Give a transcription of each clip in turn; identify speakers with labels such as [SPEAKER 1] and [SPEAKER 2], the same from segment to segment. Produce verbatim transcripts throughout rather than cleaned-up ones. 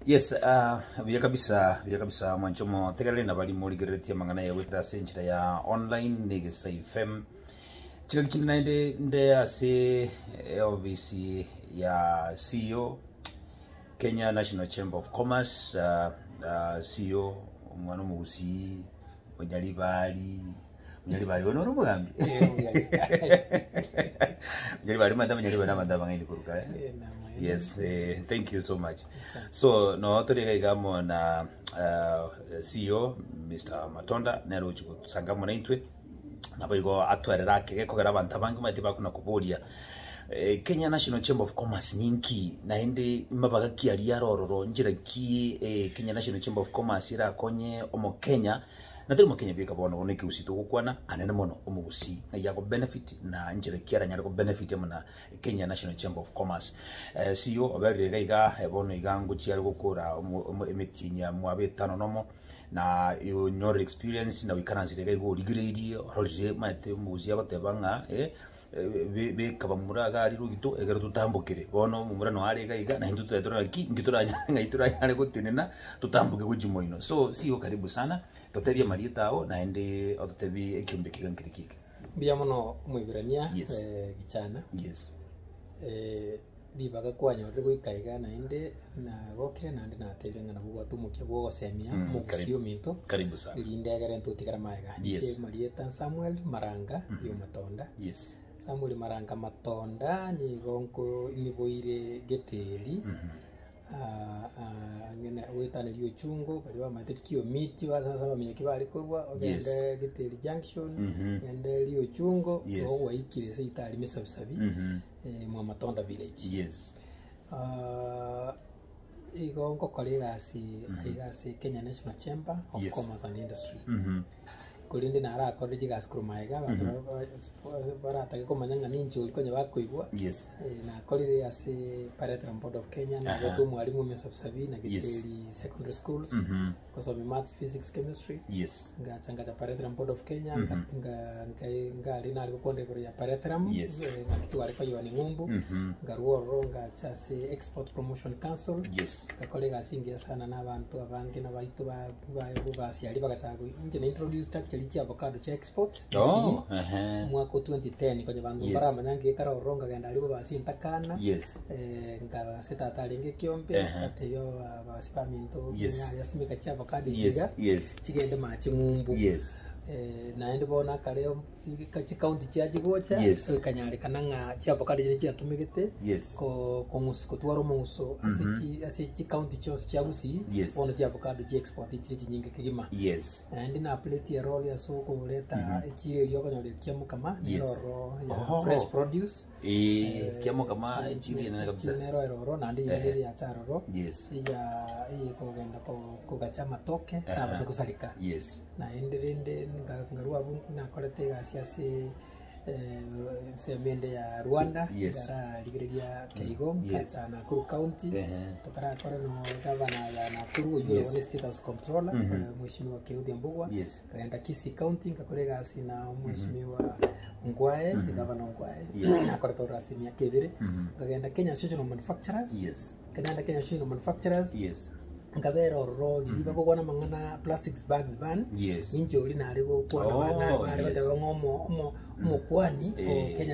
[SPEAKER 1] Yes, uh, vya kabisa, vya kabisa mwanchomo tegale na bali muri gereti mangana ya witra senchira ya online nige sa F M. Chira kichini naende nde ase ofisi ya C E O Kenya National Chamber of Commerce, uh, uh, C E O mwana mugusi onyali bali onyali bali ono rubugambi. Onyali bali madam onyali bali madam ngani kuruka. Yes, uh, thank you so much. So no tuli gamo na uh, C E O Mister Matonda nero kusangamo na intwe nabayigo atwarera kege kogera abantu abangi matiba kuna kuburia eh, Kenya National Chamber of Commerce ninki naende mabaga kiari yarororo njira ki eh, Kenya National Chamber of Commerce ira konye omo Kenya na tiri mo Kenya bika bono oneke usito gukwana anene mono omugusi yako benefit na njira kiara nyariko benefit mona Kenya National Chamber of Commerce eh, C E O obere gaiga ebono igangu chiari gukura emetinya mwabetano nomo na yo nyor experience na wikaranzire gaigo ligrade orolje mate muzi yabatebanga eh be be kabamura gari rugito egero tutambukire bono mumura no ari gaiga na hindu tuetora ki ngitura ngaitura yale gutinena tutambuke kujimoino. So C E O karibu sana totebia marietao na ende ototebi ekiumbe kigankirikike
[SPEAKER 2] bia mono mwibirania
[SPEAKER 1] yes.
[SPEAKER 2] eh gichana
[SPEAKER 1] yes
[SPEAKER 2] eh dibaga kwanyorre goikaiga na ende na gokire na ende na tebe ngana bwo tumuke bwo gosemia
[SPEAKER 1] mm,
[SPEAKER 2] mugusio minto
[SPEAKER 1] karibu sana
[SPEAKER 2] linde gare ntutikara maiga
[SPEAKER 1] yes.
[SPEAKER 2] Marieta Samuel Maranga mm -hmm. yo Matonda
[SPEAKER 1] yes
[SPEAKER 2] Samuel Maranga Matonda ni gonko ni boire geteli mm -hmm. ah ah ngene wetana liyo chungo bali wa matekio miti wa sasa bamenye kibali korwa ogende yes. Geteli junction mm -hmm. ende liyo chungo
[SPEAKER 1] yes.
[SPEAKER 2] o waikire se itali misabisabi mm -hmm. eh, mwa Matonda village
[SPEAKER 1] yes
[SPEAKER 2] ah uh, igonko kolega si mm -hmm. si Kenya National Chamber of yes. Commerce and Industry mm -hmm. Kulinde na ara ko rigi gas kurumaiga barata ko manyanga nincho uliko nya bakoigwa
[SPEAKER 1] yes
[SPEAKER 2] na kolire ase Parade Board of Kenya na goto mwalimu mesabsabi na Geteli yes. Secondary schools mm -hmm. ko so maths physics chemistry
[SPEAKER 1] yes
[SPEAKER 2] nga changa ta Parade Board of Kenya mm -hmm. nga nga nga lina aliko konde ko ya Parade
[SPEAKER 1] yes
[SPEAKER 2] nga kitu aliko yoni ngumbu mm -hmm. ngaruo nga cha se Export Promotion Council
[SPEAKER 1] yes
[SPEAKER 2] ka kolega singia sana na abantu abange na baitu ba ba basi ali bagatago nje na introduce lichi avocado cha export
[SPEAKER 1] oh ehe
[SPEAKER 2] mwaka twenty ten kwenye bandu yes. Bara manyange kara oronga genda alibo basi ntakana
[SPEAKER 1] yes
[SPEAKER 2] eh nga seta talinge kiombe ateyo basi paminto
[SPEAKER 1] yes.
[SPEAKER 2] Yasimika cha avocado
[SPEAKER 1] yes.
[SPEAKER 2] chiga
[SPEAKER 1] yes
[SPEAKER 2] chigende machi ngumbu
[SPEAKER 1] yes
[SPEAKER 2] eh naende bona kaleo kachi county chaji gocha
[SPEAKER 1] yes.
[SPEAKER 2] Kanyari kananga cha avocado je cha tumigete
[SPEAKER 1] yes
[SPEAKER 2] ko ko musko twaro muso asichi asichi county chos cha gusi
[SPEAKER 1] yes.
[SPEAKER 2] Ono cha avocado je export ichi nyinge kigima
[SPEAKER 1] yes
[SPEAKER 2] and na plate ya role ya soko leta mm -hmm. Ichire lioko nyo kiamo kama
[SPEAKER 1] yes.
[SPEAKER 2] Nero ya
[SPEAKER 1] oh.
[SPEAKER 2] fresh produce
[SPEAKER 1] eh kiamo kama ichire na kabisa
[SPEAKER 2] nero eroro na ndi ile ya charoro
[SPEAKER 1] yes
[SPEAKER 2] ya iyi ko genda ko ko gachama toke chama uh -huh. Kusalika
[SPEAKER 1] yes
[SPEAKER 2] na enderende ngarua na kolete gasi ase eh semende ya Rwanda
[SPEAKER 1] yes.
[SPEAKER 2] Gara ligiria Keigo
[SPEAKER 1] yes.
[SPEAKER 2] Kata Nakuru County uh -huh. Tokara kora no gavana ya Nakuru yule yes. State House Controller mm -hmm. Mheshimiwa Kirudi Mbugwa
[SPEAKER 1] yes.
[SPEAKER 2] Kaenda Kisii County kakolega sina Mheshimiwa mm -hmm. Ngwae mm -hmm. Gavana Ngwae
[SPEAKER 1] yes.
[SPEAKER 2] Nakora tora simia kebire mm -hmm. Kaenda Kenya Association of Manufacturers
[SPEAKER 1] yes.
[SPEAKER 2] Kaenda Kenya Association of Manufacturers yes. Ngabero ro diliba ko kona mangana plastics bags ban
[SPEAKER 1] yes.
[SPEAKER 2] Injo uli na aligo kwa oh, na wale yes. Wata ngomo omo omo kwani eh. O Kenya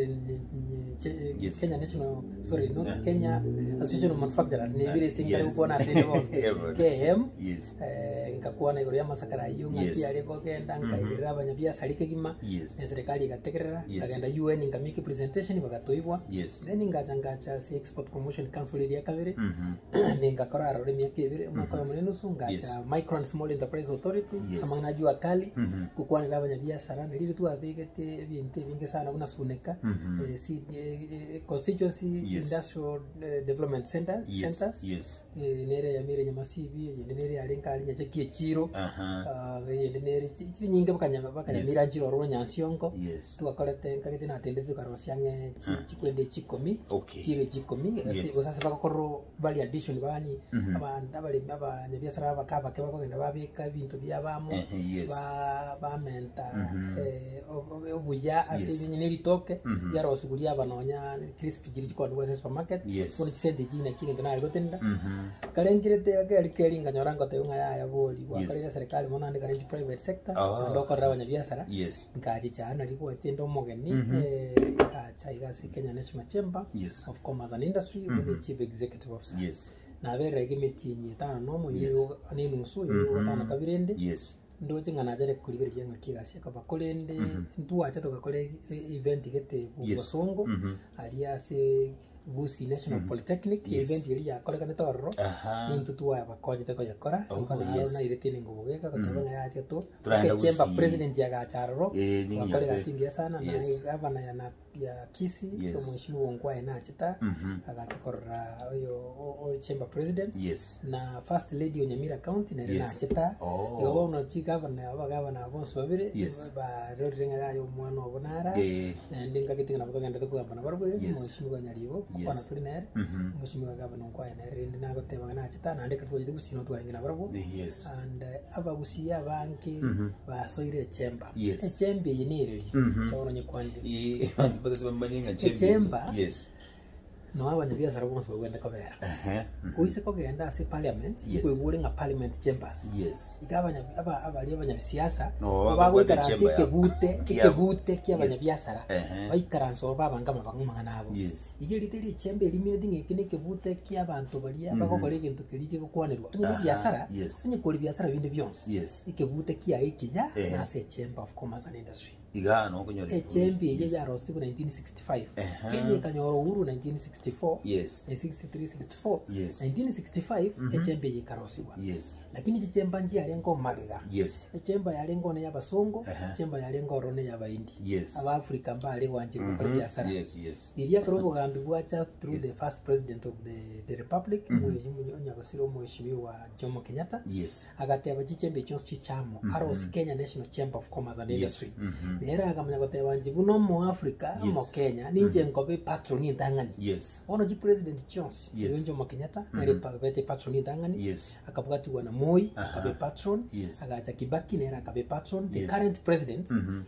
[SPEAKER 2] yes. Kenya National sorry not yeah. Kenya Association of Manufacturers ni vile singale yes. Uko na sene bon K M
[SPEAKER 1] yes
[SPEAKER 2] eh ngakuwa na igoro ya masakara yu ngati yes. Aliko genda nkaigirira abanya bia salike gima
[SPEAKER 1] yes.
[SPEAKER 2] Serikali igatekerera
[SPEAKER 1] yes.
[SPEAKER 2] Kagenda U N ngamiki presentation bagatoibwa
[SPEAKER 1] yes.
[SPEAKER 2] Then ngachanga cha Export Promotion Council ya kavire
[SPEAKER 1] mm -hmm.
[SPEAKER 2] Ningakora rore miaka mwaka wa mrenu sunga
[SPEAKER 1] yes.
[SPEAKER 2] Cha Micro and Small Enterprise Authority
[SPEAKER 1] yes.
[SPEAKER 2] Samanga jua kali
[SPEAKER 1] mm -hmm.
[SPEAKER 2] Kukwana abanya biashara niliri tu abegete binte bingi sana unasuneka
[SPEAKER 1] mm -hmm.
[SPEAKER 2] eh, si eh, constituency yes. Industrial eh, Development Center
[SPEAKER 1] yes.
[SPEAKER 2] centers
[SPEAKER 1] yes.
[SPEAKER 2] eh, nere ya mire nyamasibi yende nere alenka ali nyachekie chiro
[SPEAKER 1] aha
[SPEAKER 2] uh -huh. uh, yende nere chiri nyinge bakanya bakanya yes. Mira chiro ro nyansionko
[SPEAKER 1] yes.
[SPEAKER 2] Tuakolete nkagete na tende tukarosyange chikwende chikomi
[SPEAKER 1] okay.
[SPEAKER 2] Chiro chikomi yes. Sasa bakakoro value addition bani mm -hmm. ndabali aba nyabiasara bakaba ke bakogenda babika ibintu byabamo ba ba menta eh obuya asibinye nilitoke yaro osugulia abanonya crispy giri kwa ndwa supermarket for kisende gina kinge ndana gotenda kalengirete agari kelinga nyorango te unga ya boli kwa kalira serikali mona ndi kare private sector ndoko rawa nyabiasara ngaji chana liko tendo mogeni eh ka chaiga se Kenya National Chamber of Commerce and Industry with chief executive officer yes na bere gimiti nyitana nomo yero anenu so yero tana kabirende yes ndo jingana jare kuligeria ngakigasi akabakolende ntu acha tokakole event gete ubosongo aliase Busi National Polytechnic event yeli yakoleka netorro into tuwa abakoje teko yakora ikona na iretine ngobogeka katabanga yati to kechemba president ya gacharro akoleka singia sana na gavana ya na ya Kisi kama mheshimiwa ngwa ena chita agatakora oyo chamber president na first lady Onyamira County na rena chita ego no chi governor aba governor bonse babire ba rodringa yayo mwana obonara ndinga kitinga batogenda tukugamba na barwe mheshimiwa Nyaribo kupana tuli nere mheshimiwa governor ngwa ena rende na goteba na chita na ndeka tugite gusino twaringina barwe and abagusiya banki basoire chamber chamber yenireri tabona nyikwandi Chemba yes no aba nibia sara bonse bagwenda kabera eh uise ko genda se parliament kwebule nga parliament chambers yes igabanya aba abali abanya siasa bagwetara sike bute kike bute kyabanya biasara bayikaranso baba ngama banguma nabo yes igiliteli chembe eliminating ekinike bute kyabantu bali abakokole kintu kilike kokwanirwa ni biasara ni koli biasara binde byonse ikebute kya ikija na se chamber of commerce and industry
[SPEAKER 1] igano kunyori
[SPEAKER 2] echembe ye ya rosti ku nineteen sixty-five Kenya kanyoro uhuru nineteen sixty-four
[SPEAKER 1] yes
[SPEAKER 2] sixty-three sixty-four
[SPEAKER 1] yes
[SPEAKER 2] nineteen sixty-five echembe ye karosiwa
[SPEAKER 1] yes
[SPEAKER 2] lakini chemba nji alengo magega
[SPEAKER 1] yes
[SPEAKER 2] echemba yalengo ne yabasongo chemba yalengo rone yabaindi
[SPEAKER 1] yes
[SPEAKER 2] aba Africa mbale wanjiri kwa biashara
[SPEAKER 1] yes yes
[SPEAKER 2] iria krobo gambi bwacha through the first president of the the republic mheshimiwa Nyagosiro mheshimiwa Jomo Kenyatta
[SPEAKER 1] yes
[SPEAKER 2] agateba chembe chonse chichamo aros Kenya National Chamber of Commerce and Industry era akamanya goteba nji buno mu Africa mo Kenya ninje ngobe patron ndangani
[SPEAKER 1] yes
[SPEAKER 2] ono ji president chonse Jomo Kenyatta nere pabete patron ndangani
[SPEAKER 1] yes
[SPEAKER 2] akabugati wana Moi akabe patron agacha Kibaki nera akabe patron the current president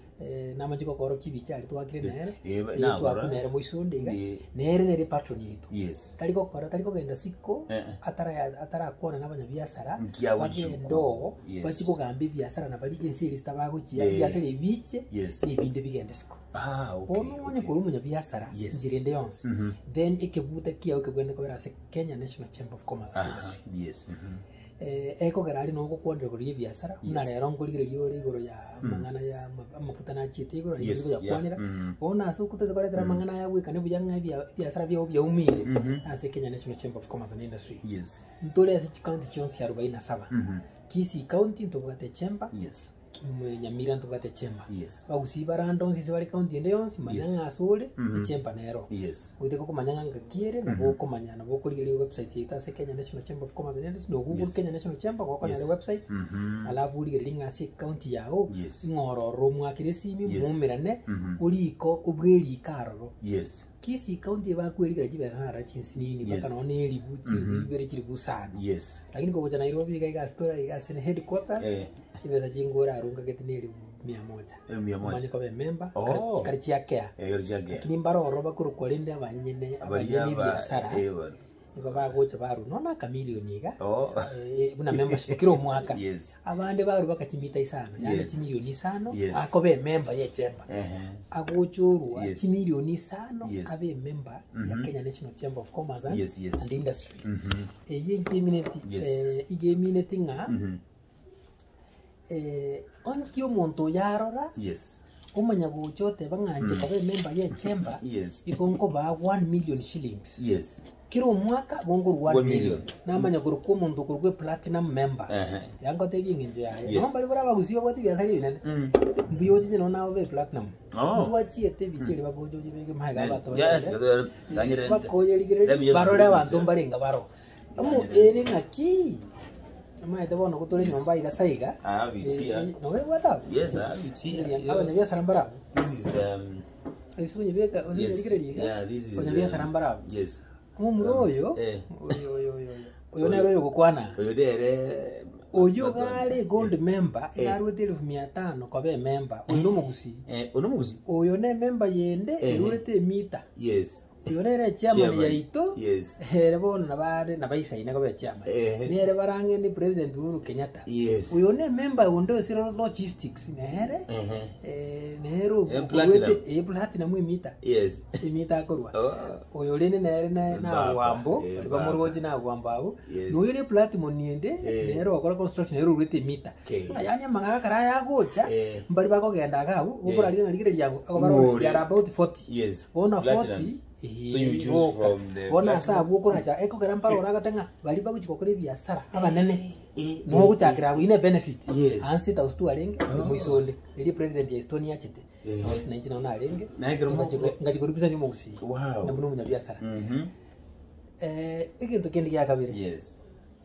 [SPEAKER 2] eh namajiko koro kibichali twakire nere yetu akunere moisonde ga nere nere patron yetu
[SPEAKER 1] yes
[SPEAKER 2] kaliko kora kaliko genda siko atara atara kona nabanya biasara bagendo bachiko gambi biasara na bali insiri stabago chia biasara biche ibinde bigende siko
[SPEAKER 1] ah okay
[SPEAKER 2] ono onye ko umunya biasara njirende yonse then ikebute kia ukebwende kobera se Kenya National Chamber of Commerce and Industry
[SPEAKER 1] yes
[SPEAKER 2] eh eko garali no gukondera kuri biasara na rero ngurigire yori igoro ya mangana ya amaputa na chite igoro igoro ya kwanira ona aso kutete koletera mangana ya wika ne bujanga biasara bya bya umire ase Kenya National Chamber of Commerce and Industry
[SPEAKER 1] yes
[SPEAKER 2] ntole ase county chonse ya arobaini na saba Kisi county ntobwate chamber
[SPEAKER 1] yes
[SPEAKER 2] Nyamira ntobwate chamber
[SPEAKER 1] yes
[SPEAKER 2] bagusibara ndonzi se bali county ende yonse manyanga asole chamber nero
[SPEAKER 1] yes
[SPEAKER 2] wite ko manyanga ngakiere na boko manyana boko ligile website yita se Kenya National Chamber of Commerce and Industry no Google Kenya National Chamber ko kana website alafu ligile linga se county yao ngororo mwakirisi mi mumirane uliko ubweli karoro
[SPEAKER 1] yes
[SPEAKER 2] Kisi county bakweligira jibera chinsinini baka no neli buchi ibere kiri busana
[SPEAKER 1] yes
[SPEAKER 2] lakini ko kuja Nairobi ga store ga sen headquarters kibeza chingora arunga getineli mia moja
[SPEAKER 1] mia moja
[SPEAKER 2] manje ko be member kari chia care
[SPEAKER 1] eh chia care
[SPEAKER 2] lakini mbaro roba kuru kolende abanyene abanyene biashara iko bagocha baru nona kamilioni ga
[SPEAKER 1] oh
[SPEAKER 2] buna membership kiro mwaka
[SPEAKER 1] yes
[SPEAKER 2] abande baru bakachimita isano yani chimilioni isano akobe member ye chamber eh agochuru chimilioni isano abe member ya Kenya National Chamber of Commerce and Industry eh ye community eh ige minute nga eh onkio monto yarora
[SPEAKER 1] yes
[SPEAKER 2] umanya guchote banganje kabe member ye chamber ikonko ba one million shillings
[SPEAKER 1] yes
[SPEAKER 2] kiro mwaka bongo one million namanya guru ko mundu guru platinum member yango te binginje yaye no bali bora bagusiba bwati byasali binene mbiyo tije no nawe platinum tuwachie te bichiri bagojo jibege maga bato
[SPEAKER 1] yanyire
[SPEAKER 2] bakoye ligire barore abantu mbalenga baro amu ere ngaki ama ite bono kutole nyomba igasaiga
[SPEAKER 1] ah bitia
[SPEAKER 2] no we wata
[SPEAKER 1] yes ah bitia
[SPEAKER 2] abanya byasara mbara
[SPEAKER 1] this is um
[SPEAKER 2] isunye beka uzinye ligire liga
[SPEAKER 1] yeah this is
[SPEAKER 2] abanya byasara mbara
[SPEAKER 1] yes
[SPEAKER 2] umuroyo oyo oyo oyo Oyo nero yo gukwana.
[SPEAKER 1] Oyo dere.
[SPEAKER 2] Oyo gale gold member yarwete elfu mia tano kobe member. Oyo no mugusi.
[SPEAKER 1] Eh, ono mugusi.
[SPEAKER 2] Oyo ne member yende yarwete mita.
[SPEAKER 1] Yes.
[SPEAKER 2] Oyo nere chairman ya ito.
[SPEAKER 1] Yes.
[SPEAKER 2] Ere bona nabare nabaisa ine kobe chairman. Nere barange ni president Uhuru Kenyatta.
[SPEAKER 1] Yes.
[SPEAKER 2] Oyo ne member undo siro logistics nere. Eh nero
[SPEAKER 1] platinum.
[SPEAKER 2] E platinum mita.
[SPEAKER 1] Yes.
[SPEAKER 2] Imita korwa.
[SPEAKER 1] Oh.
[SPEAKER 2] Oyo lene nere na na wambo, liba moroji na wambo abo. Oyo ne platinum niende nero okora construction nero urete mita. Yani manga kara ya gocha mbali bako genda gawo ukora lino ligire yangu akobaro ya about forty.
[SPEAKER 1] Yes.
[SPEAKER 2] Ona forty.
[SPEAKER 1] So you choose from the
[SPEAKER 2] bona sa gukora cha eko kera mparo ragatenga bali bago chikokore biashara abanene no guchakira wine benefit ansi ta ustu alenge muisonde ili president ya Estonia chete na nchi naona alenge ngachikoripisa ni mugusi
[SPEAKER 1] wow
[SPEAKER 2] na muno munya biashara
[SPEAKER 1] mhm
[SPEAKER 2] eh ikintu kindi ya kabire
[SPEAKER 1] yes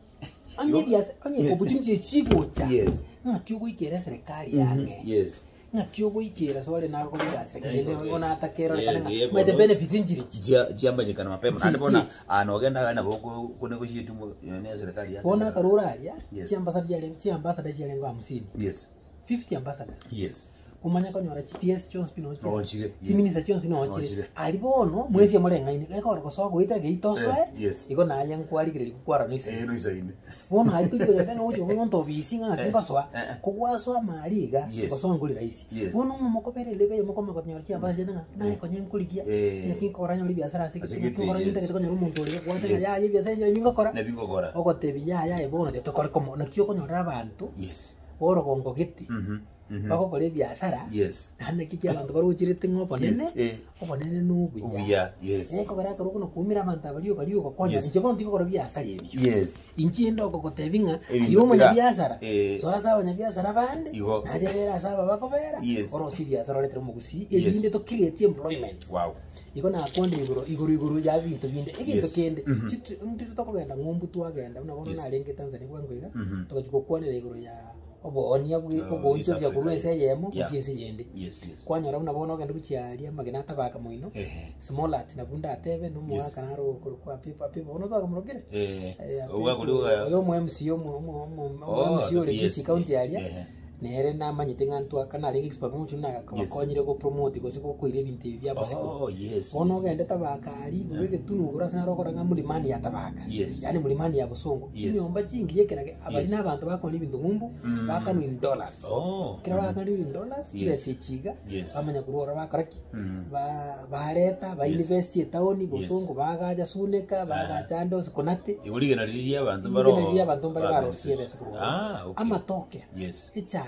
[SPEAKER 2] anye biashara anye obutimchi chigocha
[SPEAKER 1] yes
[SPEAKER 2] ngakyo guikera serikali yange
[SPEAKER 1] yes
[SPEAKER 2] ngakyo guikera sole na ko ya serikali ona atakero kana mete benefits injiri
[SPEAKER 1] jiambanyikana mapema na ndibona anogenda kana boko kunegotiate ne serikali yake
[SPEAKER 2] bona karuraria chi ambassador yale chi ambassador yale ngo hamsini
[SPEAKER 1] yes
[SPEAKER 2] fifty ambassadors
[SPEAKER 1] yes
[SPEAKER 2] umanya konyora G P S Jones pino chi chi minister Jones no chi alibono mwezi murenga ine eka ora koso goitira geitoso eh iko na aya nkwarigire kukwara no isa
[SPEAKER 1] eh no isa ine
[SPEAKER 2] bona ali tuko ya tanga ucho ngonto bisinga kinkoswa kugwaswa maliga koso nguli raisi bona mumokopere lebe mukoma konyora chi ambassador nanga na konye nkulikia yakinkora nyori biashara siki kinkora nita kitoko nyoro muntu ole kwata ya ya biashara nyori ngokora
[SPEAKER 1] na bingokora
[SPEAKER 2] okotebi ya ya ebona de tokore komo na kyo konyora abantu
[SPEAKER 1] yes
[SPEAKER 2] oro gongo giti
[SPEAKER 1] mhm
[SPEAKER 2] bako kore biashara
[SPEAKER 1] yes
[SPEAKER 2] hana kiki abantu bari uchirite ngopo nene opo nene nubu
[SPEAKER 1] ya yes
[SPEAKER 2] eko bara karo kuno kumira abantu abaliyo kaliyo kokonya nje bonti kore biashara ebyo
[SPEAKER 1] yes
[SPEAKER 2] inchi ndo kokotebinga iyo munya biashara so asa abanya biashara bande naje bera asaba bakobera oro si biashara letero mugusi ebinde to create employment
[SPEAKER 1] wow
[SPEAKER 2] iko na akonde igoro igoro igoro ya bintu binde ebintu kende ndi tukogenda ngumbu twagenda unabona na lenge Tanzania kwangwega tukajuko kuonera igoro ya obo onia bwi obo ncho ya kurwese yemo kuchese yende
[SPEAKER 1] yes yes
[SPEAKER 2] kwanyora unabona ogenda kuchialia magena tabaka moino small at na bunda atebe no mwaka naro kwa pipa pipa ono twaga murogere
[SPEAKER 1] eh uga kuli
[SPEAKER 2] yo mu M C yo mu mu M C yo le kisi county area nere na manyite ngantu akana ringi expert mucho na akakonyire ko promote ko siko ko ire bintu bya basiko
[SPEAKER 1] oh yes
[SPEAKER 2] ono gende tabakari ubege tunu urasana rokora nga mulimani ya tabaka yani mulimani ya busongo chini omba chingi yekerage abali nabantu bakoni bintu ngumbu bakanu in dollars
[SPEAKER 1] oh
[SPEAKER 2] kira bakanu in dollars chire sechiga bamanya kurora bakaraki ba baleta ba university town busongo bagaja suneka bagaja ndo sikonate
[SPEAKER 1] iburige na riri abantu baro
[SPEAKER 2] iburige abantu baro baro siere sekuru
[SPEAKER 1] ah okay
[SPEAKER 2] amatoke
[SPEAKER 1] yes
[SPEAKER 2] icha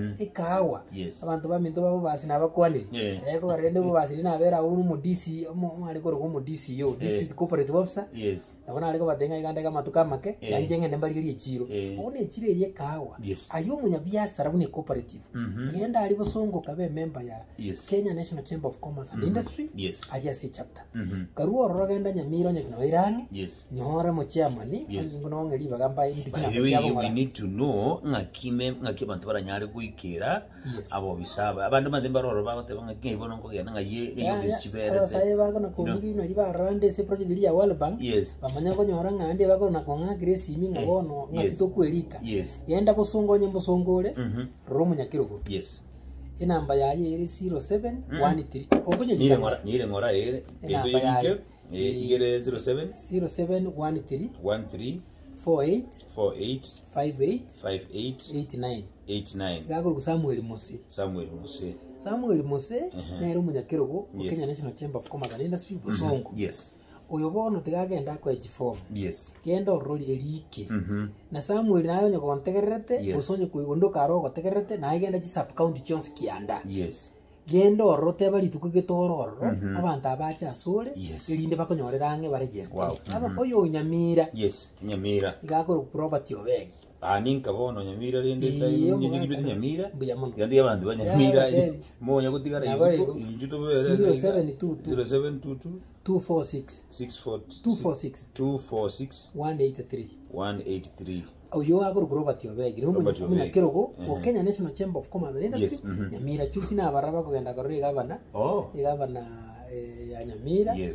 [SPEAKER 2] ikawa abantu baminto babo basi nabakwaniri eko garende bo basi nabera unu mu D C mu aliko ro mu D C yo district cooperative officer
[SPEAKER 1] yes
[SPEAKER 2] nabona aliko batenga iganda kama tukamake yanjenge nembali chiro une chire ye kawa ayo munya biashara une cooperative yenda ali bosongo kabe member ya Kenya National Chamber of Commerce and Industry aliya se chapter karuo rogenda nyamiro nyakino irangi ni hora mu chairman ngo ngeli bagamba indi kina
[SPEAKER 1] cyabo we need to know ngakime ngakibantu nyari kuikira abo bisaba abantu madimba roro bagote bangake ibono ngo yana ngaye iyo bisibere
[SPEAKER 2] asaye bago na kombi no liba rande se project iri ya World Bank bamanya ko nyora ngande bago na konga grace imi ngabono ngakito kwelika yenda busongo nyembo songole romo nyakirugo
[SPEAKER 1] yes
[SPEAKER 2] inamba yaye iri zero seven one three obunye
[SPEAKER 1] nyire ngora nyire ngora ere endo yike igere zero seven
[SPEAKER 2] zero seven one three
[SPEAKER 1] one three
[SPEAKER 2] four eight
[SPEAKER 1] four eight
[SPEAKER 2] five eight
[SPEAKER 1] five eight
[SPEAKER 2] eight nine
[SPEAKER 1] eight nine
[SPEAKER 2] gaguru Samuel Mose
[SPEAKER 1] Samuel Mose
[SPEAKER 2] Samuel Mose nero munyakirugo Kenya National Chamber of Commerce and Industry busongo
[SPEAKER 1] yes
[SPEAKER 2] uyobono tigagenda kwa form
[SPEAKER 1] yes
[SPEAKER 2] genda roli elike na Samuel nayo nyoko ntegerete busonye kuigondo karo gotegerete na igenda chi sub county Jones kianda
[SPEAKER 1] yes
[SPEAKER 2] gendo rote bali tukugitororo abantu abacha sole irinde bakonyorera nge ba register aba oyo nyamira
[SPEAKER 1] yes nyamira
[SPEAKER 2] igakoro property obegi
[SPEAKER 1] ani kabono nyamira rinde nyingi bitu nyamira yandi abantu banyamira monya kutigara yisuko injuto bere
[SPEAKER 2] zero seven two two
[SPEAKER 1] zero seven two two
[SPEAKER 2] two four six
[SPEAKER 1] six four
[SPEAKER 2] two four six
[SPEAKER 1] two four six
[SPEAKER 2] one eight three
[SPEAKER 1] one eight three
[SPEAKER 2] oyo agoro property obegi no munya kirogo o Kenya National Chamber of Commerce and Industry nyamira chusi na baraba kugenda karuri gavana
[SPEAKER 1] oh
[SPEAKER 2] gavana ya nyamira
[SPEAKER 1] yes